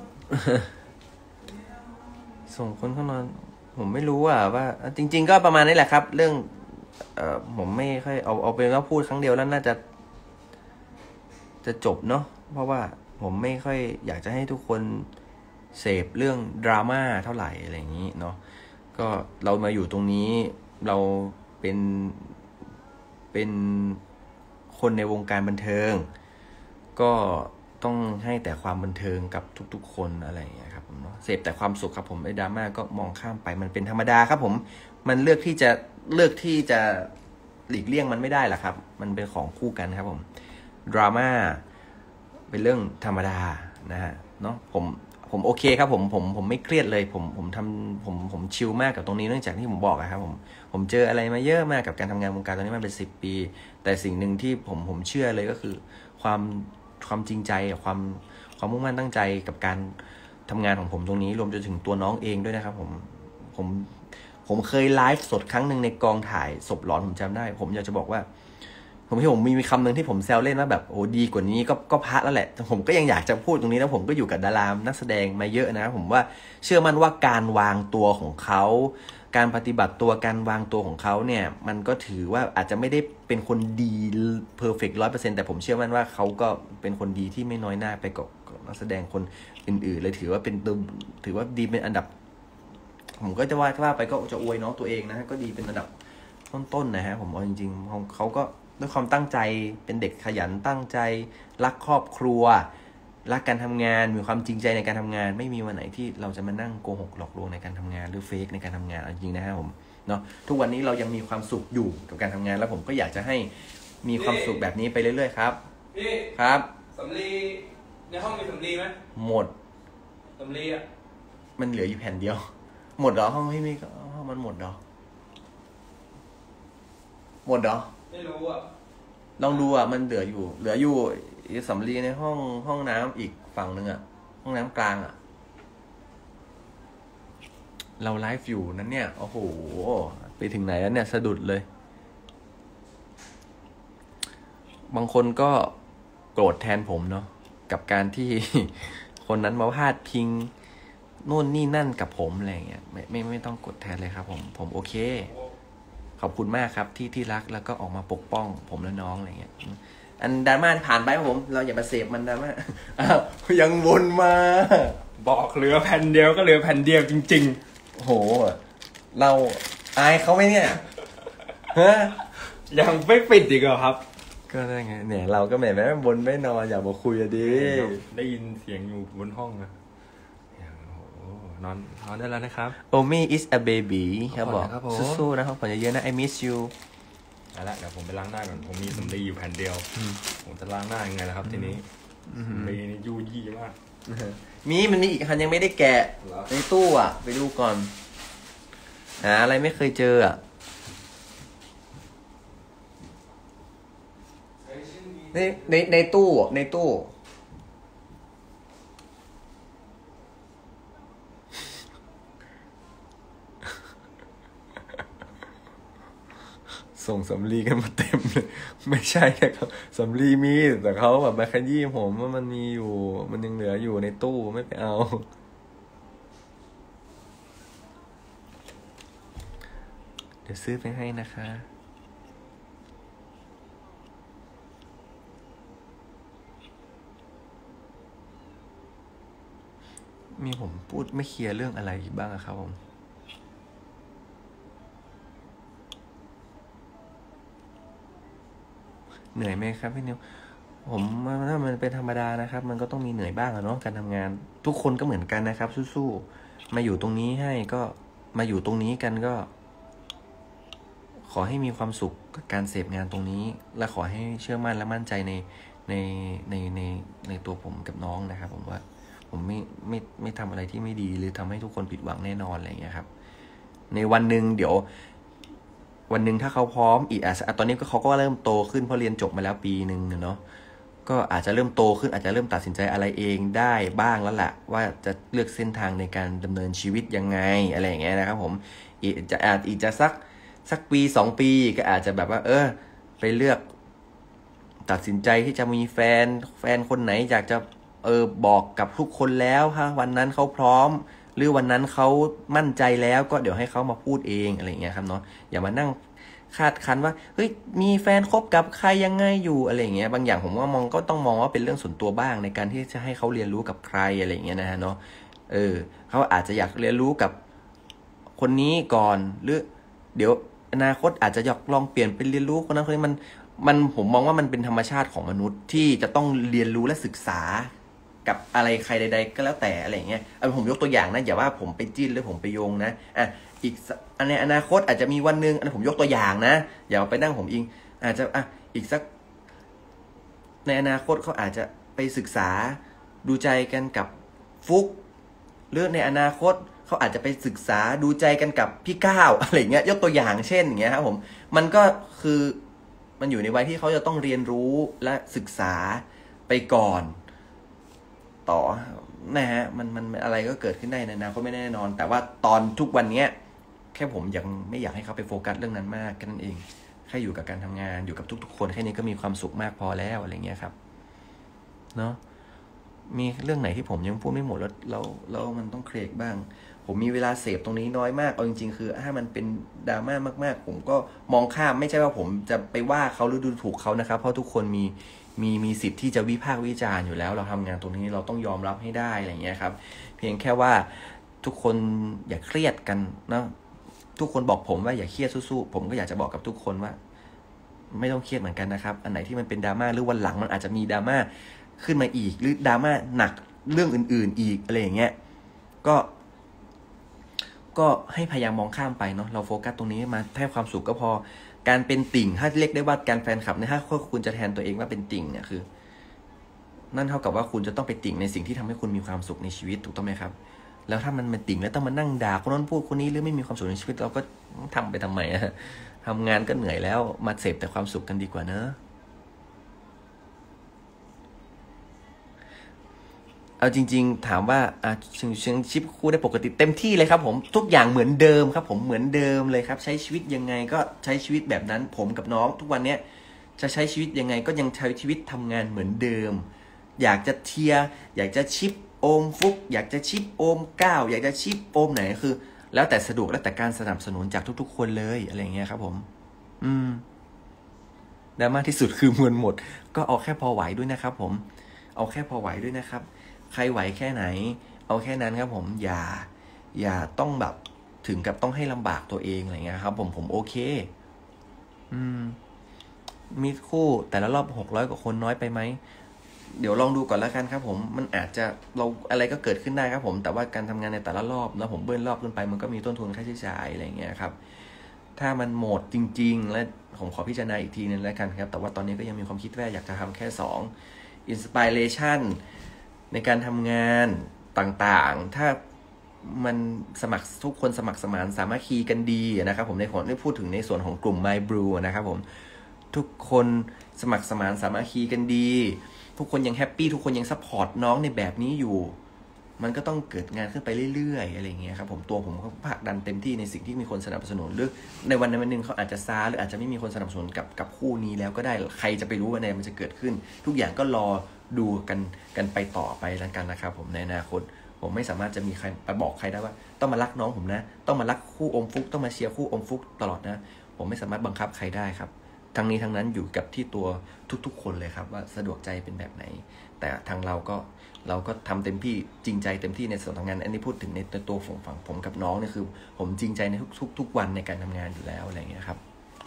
ส่งคนเข้านอนผมไม่รู้อ่ะว่าจริงๆก็ประมาณนี้แหละครับเรื่องเอ่อผมไม่ค่อยเอาเอาเป็นว่าพูดครั้งเดียวแล้วน่าจะจะจบเนาะเพราะว่าผมไม่ค่อยอยากจะให้ทุกคนเสพเรื่องดราม่าเท่าไหร่อะไรอย่างนี้เนาะก็เรามาอยู่ตรงนี้เราเป็นเป็นคนในวงการบันเทิงก็ต้องให้แต่ความบันเทิงกับทุกๆคนอะไรอย่างเงี้ยครับผมเนาะเสพแต่ความสุขครับผมไอ้ดราม่าก็มองข้ามไปมันเป็นธรรมดาครับผมมันเลือกที่จะเลือกที่จะหลีกเลี่ยงมันไม่ได้หรอกครับมันเป็นของคู่กันครับผมดราม่าเป็นเรื่องธรรมดานะฮะเนาะผมผมโอเคครับผมผมผมไม่เครียดเลยผมผมทำผมผมชิลมากกับตรงนี้เนื่องจากที่ผมบอกครับผมผมเจออะไรมาเยอะมากกับการทำงานวงการตอนนี้มันเป็นสิบปีแต่สิ่งหนึ่งที่ผมผมเชื่อเลยก็คือความความจริงใจความความมุ่งมั่นตั้งใจกับการทำงานของผมตรงนี้รวมจนถึงตัวน้องเองด้วยนะครับผมผมผมเคยไลฟ์สดครั้งหนึ่งในกองถ่ายศพหลอนผมจำได้ผมอยากจะบอกว่าผมที่ผมมีมีคำหนึ่งที่ผมแซวเล่นว่าแบบโอ้ดีกว่านี้ก็ก็พระแล้วแหละผมก็ยังอยากจะพูดตรงนี้นะผมก็อยู่กับดารานักแสดงมาเยอะนะผมว่าเชื่อมั่นว่าการวางตัวของเขาการปฏิบัติตัวการวางตัวของเขาเนี่ยมันก็ถือว่าอาจจะไม่ได้เป็นคนดีเพอร์เฟกต์ร้อยเปอร์เซ็นต์แต่ผมเชื่อมั่นว่าเขาก็เป็นคนดีที่ไม่น้อยหน้าไปกับนักแสดงคนอื่นๆเลยถือว่าเป็นถือว่าดีเป็นอันดับผมก็จะว่าว่าไปก็จะอวยน้องตัวเองนะฮะก็ดีเป็นอันดับต้นๆนะฮะผมเอาจริงๆเขาก็ด้วยความตั้งใจเป็นเด็กขยันตั้งใจรักครอบครัวรักการทำงานมีความจริงใจในการทำงานไม่มีวันไหนที่เราจะมานั่งโกหกหลอกลวงในการทำงานหรือเฟกในการทำงานจริงๆนะฮะผมเนาะทุกวันนี้เรายังมีความสุขอยู่กับการทำงานแล้วผมก็อยากจะให้มีความสุขแบบนี้ไปเรื่อยๆครับพี่ครับสำลีในห้องมีสำลีไหมหมดสำลีอ่ะมันเหลืออยู่แผ่นเดียวหมดเหรอห้องพี่ไม่ห้องมันหมดเหรอหมดเหรอไม่รู้อ่ะลองดูอ่ะมันเหลืออยู่เหลืออยู่สำลีในห้องห้องน้ำอีกฝั่งนึงอ่ะห้องน้ำกลางอ่ะเราไลฟ์อยู่นั้นเนี่ยโอ้โหไปถึงไหนแล้วเนี่ยสะดุดเลยบางคนก็โกรธแทนผมเนาะกับการที่ คนนั้นมาพาดพิงนู่นนี่นั่นกับผมอะไรเงี้ยไม่ไม่ไม่ต้องกดแทนเลยครับผมผมโอเคขอบคุณมากครับที่ที่รักแล้วก็ออกมาปกป้องผมและน้องอะไรเงี้ยอันดราม่าผ่านไปครับผมเราอย่ามาเสพมันดราม่าอ้าวยังวนมาบอกเหลือแผ่นเดียวก็เหลือแผ่นเดียวจริงๆโหเราอายเขาไหมเนี่ยฮะยังไม่ปิดอีกเหรอครับก็ได้ไงเนี่ยเราก็แหมแม่บนไม่นอนอย่ามาคุยอะดิได้ยินเสียงอยู่บนห้องนะนอนนอนได้แล้วนะครับ Omi is a baby ครับบอกสู้ๆนะครับผมเยอะๆนะ I miss you เอาละเดี๋ยวผมไปล้างหน้าก่อนผมมีสำลีอยู่แผ่นเดียวผมจะล้างหน้ายังไงล่ะครับทีนี้สำลีนี่ยูยี่มากมีมันมีอีกคันยังไม่ได้แกะในตู้อ่ะไปดูก่อนหาอะไรไม่เคยเจออ่ะในในในตู้ในตู้ส่งสำลีกันมาเต็มเลยไม่ใช่นะครับสำลีมีแต่เขาแบบมาขยี้ผมว่ามันมีอยู่มันยังเหลืออยู่ในตู้ไม่ไปเอาเดี๋ยวซื้อไปให้นะคะมีผมพูดไม่เคลียร์เรื่องอะไรบ้างอะครับผมเหนื่อยไหมครับพี่นิวผมถ้ามันเป็นธรรมดานะครับมันก็ต้องมีเหนื่อยบ้างอะเนาะการทำงานทุกคนก็เหมือนกันนะครับสู้ๆมาอยู่ตรงนี้ให้ก็มาอยู่ตรงนี้กันก็ขอให้มีความสุขกับการเสพงานตรงนี้และขอให้เชื่อมั่นและมั่นใจในในในในในตัวผมกับน้องนะครับผมว่าผมไม่ไม่ไม่ทำอะไรที่ไม่ดีหรือทำให้ทุกคนผิดหวังแน่นอนอะไรอย่างเงี้ยครับในวันหนึ่งเดี๋ยววันหนึ่งถ้าเขาพร้อมอีกอ่ะตอนนี้ก็เขาก็เริ่มโตขึ้นเพราะเรียนจบมาแล้วปีหนึ่งเนาะก็อาจจะเริ่มโตขึ้นอาจจะเริ่มตัดสินใจอะไรเองได้บ้างแล้วแหละว่าจะเลือกเส้นทางในการดำเนินชีวิตยังไงอะไรอย่างเงี้ยนะครับผมอีกจะอาจอีกจะสักสักปีสองปีก็อาจจะแบบว่าเออไปเลือกตัดสินใจที่จะมีแฟนแฟนคนไหนอยากจะเออบอกกับทุกคนแล้วถ้าวันนั้นเขาพร้อมหรือวันนั้นเขามั่นใจแล้วก็เดี๋ยวให้เขามาพูดเองอะไรอย่างเงี้ยครับเนาะอย่ามานั่งคาดคั้นว่าเฮ้ยมีแฟนคบกับใครยังไงอยู่อะไรอย่างเงี้ยบางอย่างผมว่ามองก็ต้องมองว่าเป็นเรื่องส่วนตัวบ้างในการที่จะให้เขาเรียนรู้กับใครอะไรอย่างเงี้ยนะฮะเนาะเออเขาอาจจะอยากเรียนรู้กับคนนี้ก่อนหรือเดี๋ยวอนาคตอาจจะอยากลองเปลี่ยนเป็นเรียนรู้คนนั้นคนนี้มันมันผมมองว่ามันเป็นธรรมชาติของมนุษย์ที่จะต้องเรียนรู้และศึกษากับอะไรใครใดๆก็แล้วแต่อะไรอย่างเงี้ยเอาผมยกตัวอย่างนะอย่าว่าผมไปจิ้นหรือผมไปโยงนะอ่ะอีกอันในอนาคตอาจจะมีวันนึงอันผมยกตัวอย่างนะอย่าไปนั่งผมอิงอาจจะอ่ะอีกสักในอนาคตเขาอาจจะไปศึกษาดูใจกันกับฟุกหรือในอนาคตเขาอาจจะไปศึกษาดูใจกันกับพี่ก้าวอะไรเงี้ยยกตัวอย่างเช่นอย่างเงี้ยครับผมมันก็คือมันอยู่ในวัยที่เขาจะต้องเรียนรู้และศึกษาไปก่อนต่อนะฮะมันมันอะไรก็เกิดขึ้นได้ในอนาคตไม่แน่นอนแต่ว่าตอนทุกวันเนี้ยแค่ผมยังไม่อยากให้เขาไปโฟกัสเรื่องนั้นมากแค่นั้นเองแค่อยู่กับการทำงานอยู่กับทุกๆคนแค่นี้ก็มีความสุขมากพอแล้วอะไรเงี้ยครับเนาะมีเรื่องไหนที่ผมยังพูดไม่หมดแล้วแล้วแล้วมันต้องเคลียร์บ้างผมมีเวลาเสพตรงนี้น้อยมากเอาจริงๆคือถ้ามันเป็นดราม่ามากๆผมก็มองข้ามไม่ใช่ว่าผมจะไปว่าเขาหรือดูถูกเขานะครับเพราะทุกคนมีมีมีสิทธิ์ที่จะวิพากษ์วิจารณ์อยู่แล้วเราทำงานตรงนี้เราต้องยอมรับให้ได้อะไรเงี้ยครับเพียงแค่ว่าทุกคนอย่าเครียดกันนะทุกคนบอกผมว่าอย่าเครียดสู้ๆผมก็อยากจะบอกกับทุกคนว่าไม่ต้องเครียดเหมือนกันนะครับอันไหนที่มันเป็นดราม่าหรือวันหลังมันอาจจะมีดราม่าขึ้นมาอีกหรือดราม่าหนักเรื่องอื่นๆอีกอะไรอย่างเงี้ยก็ก็ให้พยายามมองข้ามไปเนาะเราโฟกัสตรงนี้มาให้ความสุขก็พอการเป็นติ่งถ้าเรียกได้ว่าการแฟนคลับเนี่ยถ้าคุณจะแทนตัวเองว่าเป็นติ่งเนี่ยคือนั่นเท่ากับว่าคุณจะต้องไปติ่งในสิ่งที่ทำให้คุณมีความสุขในชีวิตถูกต้องไหมครับแล้วถ้ามันเป็นติ่งแล้วต้องมานั่งด่าคนนั้นพูดคนนี้หรือไม่มีความสุขในชีวิตเราก็ทำไปทำไมอะทำงานก็เหนื่อยแล้วมาเสพแต่ความสุขกันดีกว่าเนอะเอาจริงๆถามว่าอ่ะชิงชิงชิปคู่ได้ปกติเต็มที่เลยครับผมทุกอย่างเหมือนเดิมครับผมเหมือนเดิมเลยครับใช้ชีวิตยังไงก็ใช้ชีวิตแบบนั้นผมกับน้องทุกวันเนี้ยจะใช้ชีวิตยังไงก็ยังใช้ชีวิตทำงานเหมือนเดิมอยากจะเทียร์อยากจะชิปโอมฟุกอยากจะชิปโอมก้าวอยากจะชิปโอมไหนคือแล้วแต่สะดวกแล้วแต่การสนับสนุนจากทุกๆคนเลยอะไรเงี้ยครับผมอืมดราม่าที่สุดคือมวลหมดก็เอาแค่พอไหวด้วยนะครับผมเอาแค่พอไหวด้วยนะครับใครไหวแค่ไหนเอาแค่นั้นครับผมอย่าอย่าต้องแบบถึงกับต้องให้ลำบากตัวเองอะไรเงี้ยครับผมผมโอเคอืมมีคู่แต่ละรอบหกร้อยกว่าคนน้อยไปไหมเดี๋ยวลองดูก่อนแล้วกันครับผมมันอาจจะเราอะไรก็เกิดขึ้นได้ครับผมแต่ว่าการทำงานในแต่ละรอบแล้วผมเบิ้ลรอบขึ้นไปมันก็มีต้นทุนค่าใช้จ่ายอะไรเงี้ยครับถ้ามันหมดจริงๆและผมขอพิจารณาอีกทีนึงแล้วกันครับแต่ว่าตอนนี้ก็ยังมีความคิดว่าอยากจะทำแค่สอง inspiration ในการทำงานต่างๆถ้ามันสมัครทุกคนสมัครสมานสามัคคีกันดีนะครับผมในของที่พูดถึงในส่วนของกลุ่ม My Brew นะครับผมทุกคนสมัครสมานสามัคคีกันดีทุกคนยังแฮปปี้ทุกคนยังซัพพอร์ตน้องในแบบนี้อยู่มันก็ต้องเกิดงานขึ้นไปเรื่อยๆอะไรเงี้ยครับผมตัวผมก็ผลักดันเต็มที่ในสิ่งที่มีคนสนับสนุนหรือในวันนั้นวันนึงเขาอาจจะซาหรืออาจจะไม่มีคนสนับสนุนกับกับคู่นี้แล้วก็ได้ใครจะไปรู้ว่าในมันจะเกิดขึ้นทุกอย่างก็รอดูกันกันไปต่อไปแล้วกันนะครับผมในอนาคตผมไม่สามารถจะมีใครไปบอกใครได้ว่าต้องมารักน้องผมนะต้องมารักคู่อมฟุกต้องมาเชียร์คู่อมฟุกตลอดนะผมไม่สามารถบังคับใครได้ครับทั้งนี้ทั้งนั้นอยู่กับที่ตัวทุกๆคนเลยครับว่าสะดวกใจเป็นแบบไหนแต่ทางเราก็เราก็ทำเต็มที่จริงใจเต็มที่ในส่วนทำงานอันนี้พูดถึงในตัวผมฝั่งผมกับน้องเนี่ยคือผมจริงใจในทุกๆทุกวันในการทำงานอยู่แล้วอะไรเงี้ยครับ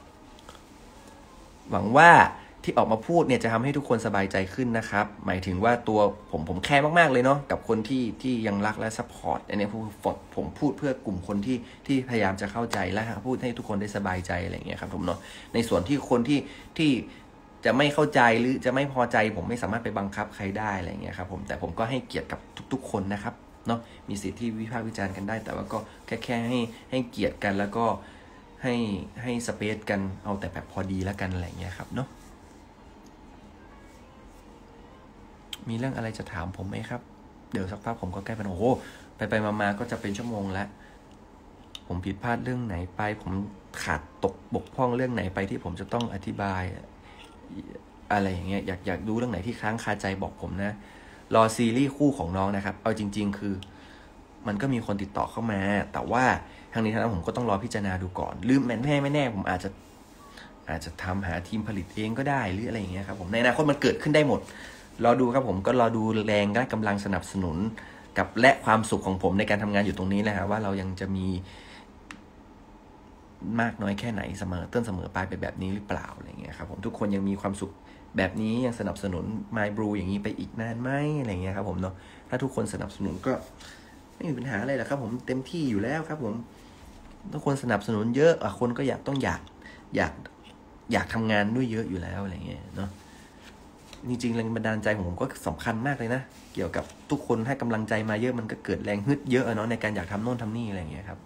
หวังว่าที่ออกมาพูดเนี่ยจะทำให้ทุกคนสบายใจขึ้นนะครับหมายถึงว่าตัวผมผมแคร์มากๆเลยเนาะกับคนที่ที่ยังรักและซัพพอร์ตอันนี้ผมพูดเพื่อกลุ่มคนที่ที่พยายามจะเข้าใจและพูดให้ทุกคนได้สบายใจอะไรเงี้ยครับผมเนาะในส่วนที่คนที่ที่จะไม่เข้าใจหรือจะไม่พอใจผมไม่สามารถไปบังคับใครได้อะไรเงี้ยครับผมแต่ผมก็ให้เกียรติกับทุกๆคนนะครับเนาะมีสิทธิ์ที่วิพากษ์วิจารณ์กันได้แต่ว่าก็แค่แค่ให้ให้เกียรติกันแล้วก็ให้ให้สเปซกันเอาแต่แบบพอดีแล้วกันอะไรเงี้ยครับเนาะมีเรื่องอะไรจะถามผมไหมครับเดี๋ยวสักพักผมก็ใกล้เป็นโอ้โหไปไปมาๆก็จะเป็นชั่วโมงแล้วผมผิดพลาดเรื่องไหนไปผมขาดตกบกพร่องเรื่องไหนไปที่ผมจะต้องอธิบายอะไรอย่างเงี้ยอยากอยากดูเรื่องไหนที่ค้างคาใจบอกผมนะรอซีรีส์คู่ของน้องนะครับเอาจริงๆคือมันก็มีคนติดต่อเข้ามาแต่ว่าทางนี้ทางนั้นผมก็ต้องรอพิจารณาดูก่อนลืมแม่แม่ไม่แน่ผมอาจจะอาจจะทำหาทีมผลิตเองก็ได้หรืออะไรอย่างเงี้ยครับผมในอนาคตมันเกิดขึ้นได้หมดรอดูครับผมก็รอดูแรงและกำลังสนับสนุนกับและความสุขของผมในการทำงานอยู่ตรงนี้แหละครับว่าเรายังจะมีมากน้อยแค่ไหนเสมอต้นเสมอปลายไปแบบนี้หรือเปล่าอะไรเงี้ยครับผมทุกคนยังมีความสุขแบบนี้ยังสนับสนุน My Brew อย่างนี้ไปอีกนานไหมอะไรเงี้ยครับผมเนาะถ้าทุกคนสนับสนุนก็ไม่มีปัญหาอะไรหรอกครับผมเต็มที่อยู่แล้วครับผมทุกคนสนับสนุนเยอะอ่ะคนก็อยากต้องอยากอยากอยากทำงานด้วยเยอะอยู่แล้วอะไรเงี้ยเนาะจริงๆแรงบันดาลใจของผมก็สำคัญมากเลยนะเกี่ยวกับทุกคนให้กำลังใจมาเยอะมันก็เกิดแรงฮึดเยอะเนาะในการอยากทำโน่นทำนี่อะไรเงี้ยครับ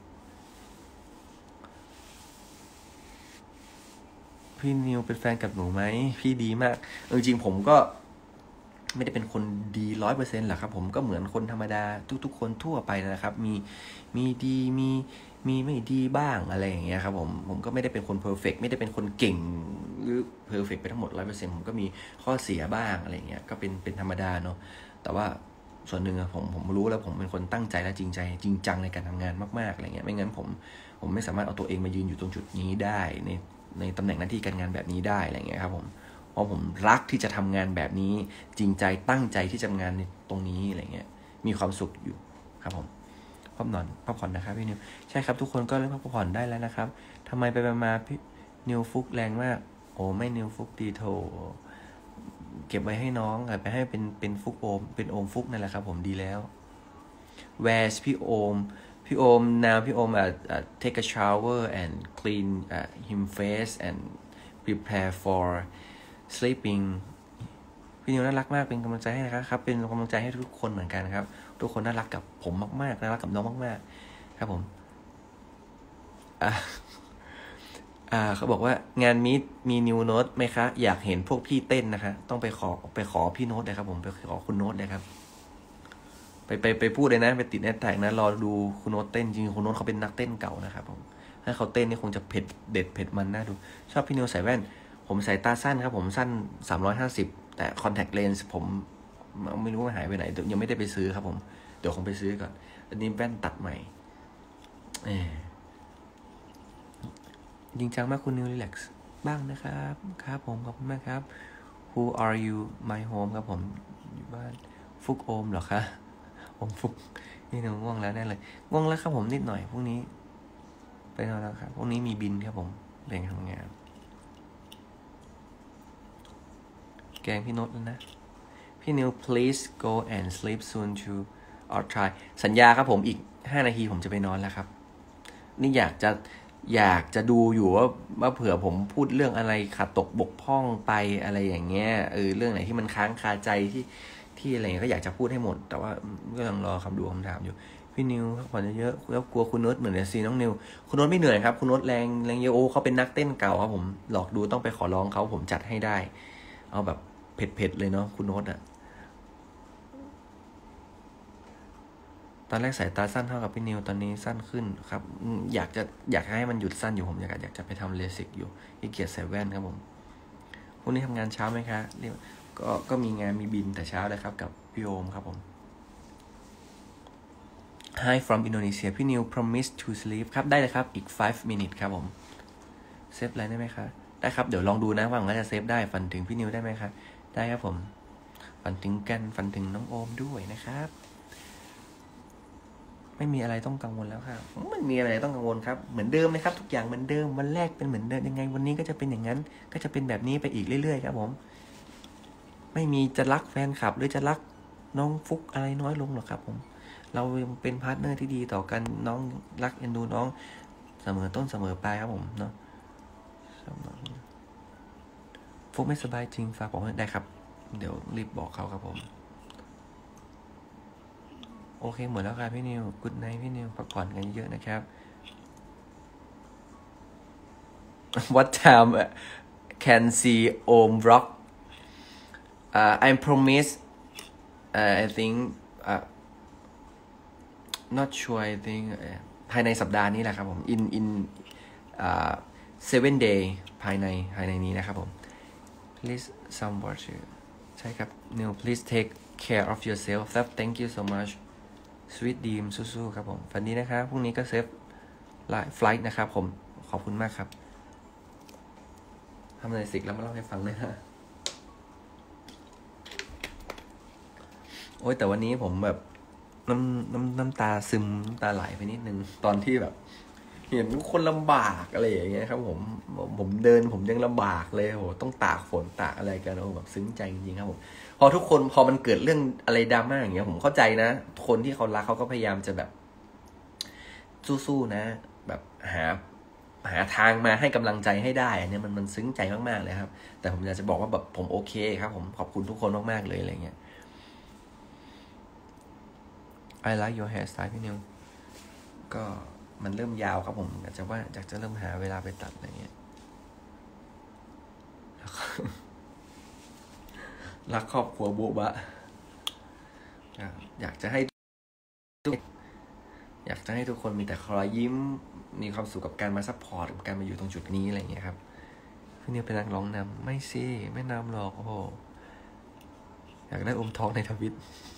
พี่นิวเป็นแฟนกับหนูไหมพี่ดีมากจริงๆผมก็ไม่ได้เป็นคนดีร้อยเปอร์เซ็นต์หรอกครับผมก็เหมือนคนธรรมดาทุกๆคนทั่วไปนะครับมีมีดีมีมีไม่ดีบ้างอะไรอย่างเงี้ยครับผมผมก็ไม่ได้เป็นคนเพอร์เฟกต์ไม่ได้เป็นคนเก่งหรือเพอร์เฟกต์ไปทั้งหมดร้อยเปอร์เซ็นต์ผมก็มีข้อเสียบ้างอะไรเงี้ยก็เป็นเป็นธรรมดาเนาะแต่ว่าส่วนหนึ่งอะผมผมรู้แล้วผมเป็นคนตั้งใจและจริงใจจริงจังในการทำงานมากๆอะไรเงี้ยไม่งั้นผมผมไม่สามารถเอาตัวเองมายืนอยู่ตรงจุดนี้ได้ในในตำแหน่งหน้าที่การงานแบบนี้ได้อะไรเงี้ยครับผมเพราะผมรักที่จะทำงานแบบนี้จริงใจตั้งใจที่จะทำงานในตรงนี้อะไรเงี้ยมีความสุขอยู่ครับผมพักนอนพักผ่อนนะครับพี่นิวใช่ครับทุกคนก็เริ่มพักผ่อนได้แล้วนะครับทำไมไปมาพี่นิวฟุกแรงมากโอ้ไม่นิวฟุกดีโถเก็บไว้ให้น้องไปให้เป็นเป็นฟุกโอมเป็นโอมฟุกนั่นแหละครับผมดีแล้ว Where's พี่โอมพี่โอม now พี่โอม uh, uh, take a shower and clean uh, him face and prepare for sleeping พี่นิวน่ารักมากเป็นกำลังใจให้นะครับครับเป็นกำลังใจให้ทุกคนเหมือนกันครับทุกคนน่ารักกับผมมากๆน่ารักกับน้องมากๆครับผมอ่าอ่าเขาบอกว่างานมีดมีนิวโน้ตไหมคะอยากเห็นพวกพี่เต้นนะคะต้องไปขอไปขอพี่โน้ตเลยครับผมไปขอคุณโน้ตเลยครับไปไปไปพูดเลยนะไปติดแอดแท็กนะรอดูคุณโน้ตเต้นจริงคุณโน้ตเขาเป็นนักเต้นเก่านะครับผมถ้าเขาเต้นนี่คงจะเผ็ดเด็ดเผ็ดมันน่าดูชอบพี่นิวใส่แว่นผผมสายตาสั้นครับผมสั้นสามร้อยห้าสิบแต่คอนแทคเลนส์ผมไม่รู้ว่าหายไปไหนยังไม่ได้ไปซื้อครับผมเดี๋ยวคงไปซื้อก่อนอันนี้แว่นตัดใหม่เออจริงจังมากคุณนิวรีแลกซ์บ้างนะครับครับผมขอบคุณมากครับ Who are you my home ครับผมอยู่บ้านฟุกโอมเหรอคะผมฟุกนี่หนูง่วงแล้วแน่เลยง่วงแล้วครับผมนิดหน่อยพรุ่งนี้ไปนอนแล้วครับพรุ่งนี้มีบินครับผมเร่งทำงานแกงพี่โน้ตแล้วนะพี่นิว please go and sleep soon to or try สัญญาครับผมอีกห้านาทีผมจะไปนอนแล้วครับนี่อยากจะอยากจะดูอยู่ว่าว่าเผื่อผมพูดเรื่องอะไรขาดตกบกพร่องไปอะไรอย่างเงี้ยเออเรื่องไหนที่มันค้างคาใจที่ที่อะไรเงี้ยก็อยากจะพูดให้หมดแต่ว่าก็ยังรอคำดูคำถามอยู่พี่นิวพักผ่อนเยอะๆแล้วกลัวคุณโน้ตเหมือนเดซีน้องนิวคุณโน้ตไม่เหนื่อยครับคุณโน้ตแรงแรงเยอะโอ้เขาเป็นนักเต้นเก่าครับผมหลอกดูต้องไปขอร้องเขาผมจัดให้ได้เอาแบบเผ็ดๆเลยเนาะคุณโน้ตอะตอนแรกสายตาสั้นเท่ากับพี่นิวตอนนี้สั้นขึ้นครับอยากจะอยากให้มันหยุดสั้นอยู่ผมอยากอยากจะไปทำเลสิกอยู่ขี้เกียจใส่แว่นครับผมพรุ่งนี้ทำงานเช้าไหมคะก็ก็มีงานมีบินแต่เช้าเลยครับกับพี่โอมครับผม Hi from Indonesia พี่นิว promise to sleep ครับได้เลยครับอีกfive minutes ครับผมเซฟอะไรได้ไหมคะได้ครับเดี๋ยวลองดูนะว่าผมจะเซฟได้ฝันถึงพี่นิวได้ไหมครับได้ครับผมฝันถึงกันฝันถึงน้องโอมด้วยนะครับไม่มีอะไรต้องกังวลแล้วครับไม่มีอะไรต้องกังวลครับเหมือนเดิมเลยครับทุกอย่างเหมือนเดิมวันแรกเป็นเหมือนเดิมยังไงวันนี้ก็จะเป็นอย่างนั้นก็จะเป็นแบบนี้ไปอีกเรื่อยๆครับผมไม่มีจะรักแฟนคลับหรือจะรักน้องฟุกอะไรน้อยลงหรอกครับผมเรายังเป็นพาร์ทเนอร์ที่ดีต่อกันน้องรักเอ็นดูน้องเสมอต้นเสมอปลายครับผมเนาะฟุกไม่สบายจริงฝากบอกได้ครับเดี๋ยวรีบบอกเขาครับผมโอเคหมดแล้วครับพี่นิวกุดไนท์พี่นิวพักผ่อนกันเยอะนะครับ What time can see Om rock uh, I promise uh, I think uh, not sure I think uh, ภายในสัปดาห์นี้แหละครับผม in in uh, seven day ภายในภายในนี้นะครับผม please some water ใช่ครับ Neil please take care of yourself thank you so much Sweet Dream สู้ๆครับผมฝันดีนะครับพรุ่งนี้ก็เซฟไลฟ์ไฟล์นะครับผมขอบคุณมากครับทำอะไรสิกแล้วมาเล่าให้ฟังเลยนะโอ้ยแต่วันนี้ผมแบบน้ำน้ำน้ำตาซึมน้ำตาไหลไปนิดนึงตอนที่แบบเห็นคนลำบากอะไรอย่างเงี้ยครับผมผมเดินผมยังลำบากเลยโหต้องตากฝนตากอะไรกันโอ้แบบซึ้งใจจริงๆครับผมพอทุกคนพอมันเกิดเรื่องอะไรดราม่าอย่างเงี้ยผมเข้าใจนะคนที่เขารักเขาก็พยายามจะแบบสู้ๆนะแบบหาหาทางมาให้กำลังใจให้ได้อันนี้มันมันซึ้งใจมากๆเลยครับแต่ผมอยากจะบอกว่าแบบผมโอเคครับผมขอบคุณทุกคนมากๆเลยอะไรเงี้ย I like your hairstyle พี่นิวก็มันเริ่มยาวครับผมอยากจะว่าอยากจะเริ่มหาเวลาไปตัดอะไรเงี้ยรักครอบครัวโบบะอยากจะให้อยากจะให้ทุกคนมีแต่รอยยิ้มมีความสุขกับการมาซัพพอร์ตกับการมาอยู่ตรงจุดนี้อะไรเงี้ยครับพี่นิวเป็นนักร้องนำไม่สิไม่นำหรอกโอ้โหอยากได้อมทองในทวิต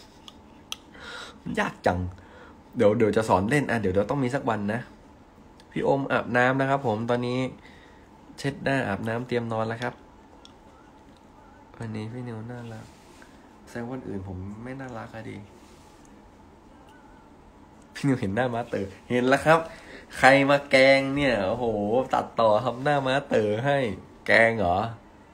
ยากจังเดี๋ยวเดี๋ยวจะสอนเล่นอ่ะเดี๋ยวเดี๋ยวต้องมีสักวันนะพี่อมอาบน้ำนะครับผมตอนนี้เช็ดหน้าอาบน้ำเตรียมนอนแล้วครับวันนี้พี่นิวน่ารักแสดงวันอื่นผมไม่น่ารักอะดิพี่นิวเห็นหน้าม้าเต๋อเห็นแล้วครับใครมาแกงเนี่ยโอ้โหตัดต่อทำหน้าม้าเต๋อให้แกงเหรอ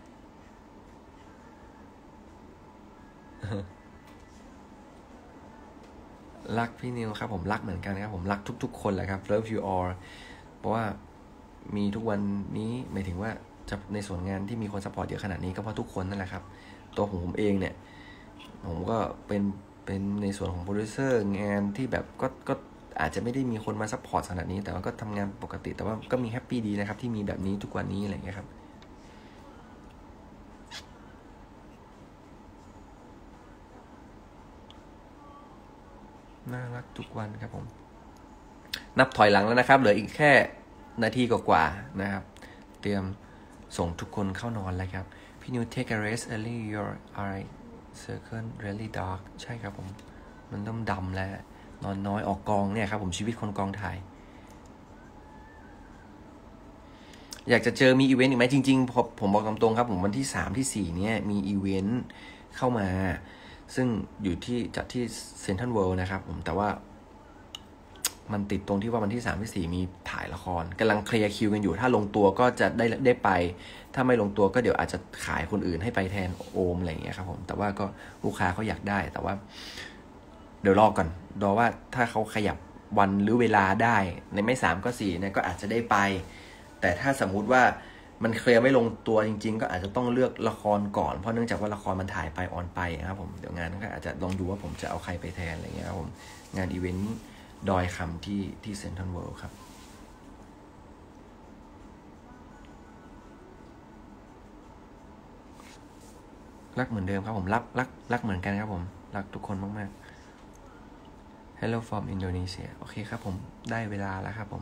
รักพี่นิวครับผมรักเหมือนกันครับผมรักทุกๆคนแหละครับ love you all เพราะว่ามีทุกวันนี้หมายถึงว่าจะในส่วนงานที่มีคนซัพพอร์ตเยอะขนาดนี้ก็เพราะทุกคนนั่นแหละครับตัวของผมเองเนี่ยผมก็เป็นเป็นในส่วนของโปรดิวเซอร์งานที่แบบก็ก็อาจจะไม่ได้มีคนมาซัพพอร์ตขนาดนี้แต่ว่าก็ทำงานปกติแต่ว่าก็มีแฮปปี้ดีนะครับที่มีแบบนี้ทุกวันนี้อะไรอย่างเงี้ยครับน่ารักทุกวันครับผมนับถอยหลังแล้วนะครับเหลืออีกแค่นาทีกว่าๆนะครับเตรียมส่งทุกคนเข้านอนแล้วครับพี่นิว take a rest early your eye circle really dark ใช่ครับผมมันต้องดำแล้วนอนน้อยออกกองเนี่ยครับผมชีวิตคนกองถ่ายอยากจะเจอมีอีเวนต์อีกไหมจริงๆผมผมบอกตรงๆครับผมวันที่สามที่สี่เนี่ยมีอีเวนต์เข้ามาซึ่งอยู่ที่จัดที่เซ็นทรัลเวิลด์นะครับผมแต่ว่ามันติดตรงที่ว่าวันที่สามที่สี่มีถ่ายละครกำลังเคลียร์คิวกันอยู่ถ้าลงตัวก็จะได้ได้ไปถ้าไม่ลงตัวก็เดี๋ยวอาจจะขายคนอื่นให้ไปแทนโอมอะไรอย่างเงี้ยครับผมแต่ว่าก็ลูกค้าเขาอยากได้แต่ว่าเดี๋ยวรอก่อนรอว่าถ้าเขาขยับวันหรือเวลาได้ในไม่สามก็สี่เนี่ยก็อาจจะได้ไปแต่ถ้าสมมุติว่ามันเคลียร์ไม่ลงตัวจริงๆก็อาจจะต้องเลือกละครก่อนเพราะเนื่องจากว่าละครมันถ่ายไปออนไปนะครับผมเดี๋ยวงานก็อาจจะลองดูว่าผมจะเอาใครไปแทนอะไรเงี้ยครับผมงานอีเวนต์ดอยคำที่ที่เซ็นทรัลเวิลด์ครับรักเหมือนเดิมครับผมรักรักรักเหมือนกันครับผมรักทุกคนมากๆ Hello from Indonesia โอเคครับผมได้เวลาแล้วครับผม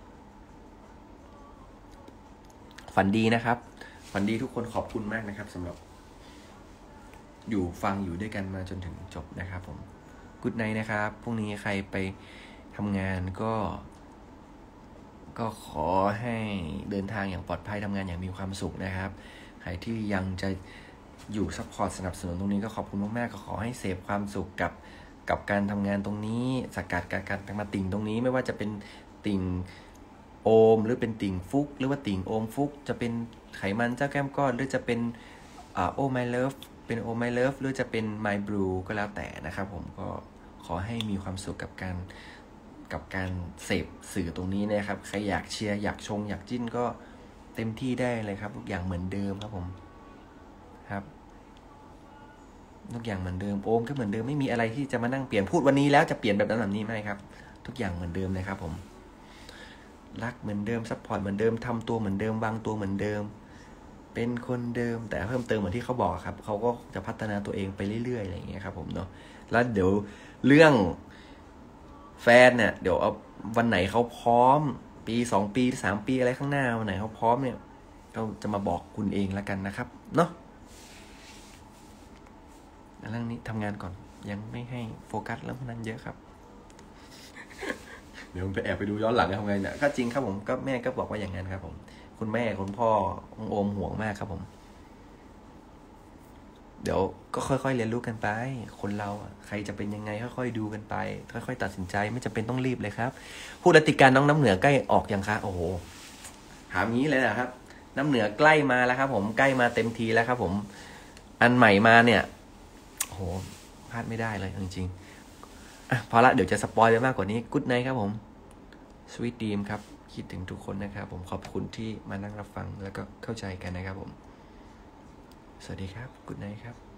ฝันดีนะครับฝันดีทุกคนขอบคุณมากนะครับสำหรับอยู่ฟังอยู่ด้วยกันมาจนถึงจบนะครับผมกู๊ดไนท์นะครับพรุ่งนี้ใครไปทำงานก็ก็ขอให้เดินทางอย่างปลอดภัยทำงานอย่างมีความสุขนะครับใครที่ยังจะอยู่ซัพพอร์ตสนับสนุนตรงนี้ก็ขอบคุณมากๆก็ขอให้เสพความสุขกับกับการทำงานตรงนี้สกัดการการมาติ่งตรงนี้ไม่ว่าจะเป็นติ่งโอมหรือเป็นติ่งฟุกหรือว่าติ่งโอมฟุกจะเป็นไขมันเจ้าแก้มก้อนหรือจะเป็นอ่าโอไมเลิฟเป็นโอไมเลิฟหรือจะเป็นไมบลูก็แล้วแต่นะครับผมก็ขอให้มีความสุขกับการกับการเสพสื่อตรงนี้นะครับใครอยากเชียร์อยากชงอยากจิ้นก็เต็มที่ได้เลยครับทุกอย่างเหมือนเดิมครับผมครับทุกอย่างเหมือนเดิมโอมก็เหมือนเดิมไม่มีอะไรที่จะมานั่งเปลี่ยนพูดวันนี้แล้วจะเปลี่ยนแบบนั้นแบบนี้ไม่ครับทุกอย่างเหมือนเดิมเลยครับผมรักเหมือนเดิมซัพพอร์ตเหมือนเดิมทำตัวเหมือนเดิมวางตัวเหมือนเดิมเป็นคนเดิมแต่เพิ่มเติมเหมือนที่เขาบอกครับเขาก็จะพัฒนาตัวเองไปเรื่อยๆอะไรอย่างเงี้ยครับผมเนาะแล้วเดี๋ยวเรื่องแฟนเนี่ยเดี๋ยวเอาวันไหนเขาพร้อมปีสองปีสามปีอะไรข้างหน้าวันไหนเขาพร้อมเนี่ยเราจะมาบอกคุณเองแล้วกันนะครับเนาะเรื่องนี้ทำงานก่อนยังไม่ให้โฟกัสเรื่องนั้นเยอะครับ เดี๋ยวผมไปแอบไปดูย้อนหลังทำไงเนี่ยก็จริงครับผมก็แม่ก็บอกว่าอย่างนั้นครับผมคุณแม่คุณพ่อองโอมห่วงมากครับผมเดี๋ยวก็ค่อยๆเรียนรู้กันไปคนเราอ่ะใครจะเป็นยังไงค่อยๆดูกันไปค่อยๆตัดสินใจไม่จำเป็นต้องรีบเลยครับพูดรติการน้องน้ำเหนือใกล้ออกยังคะโอ้โหถามงี้เลยนะครับน้ำเหนือใกล้มาแล้วครับผมใกล้มาเต็มทีแล้วครับผมอันใหม่มาเนี่ยโอ้โหพลาดไม่ได้เลยจริงๆอ่ะพอละเดี๋ยวจะสปอยไปมากกว่านี้กู๊ดไนท์ครับผมสวีทดีมครับคิดถึงทุกคนนะครับผมขอบคุณที่มานั่งรับฟังแล้วก็เข้าใจกันนะครับผมสวัสดีครับกู๊ดไนท์ครับ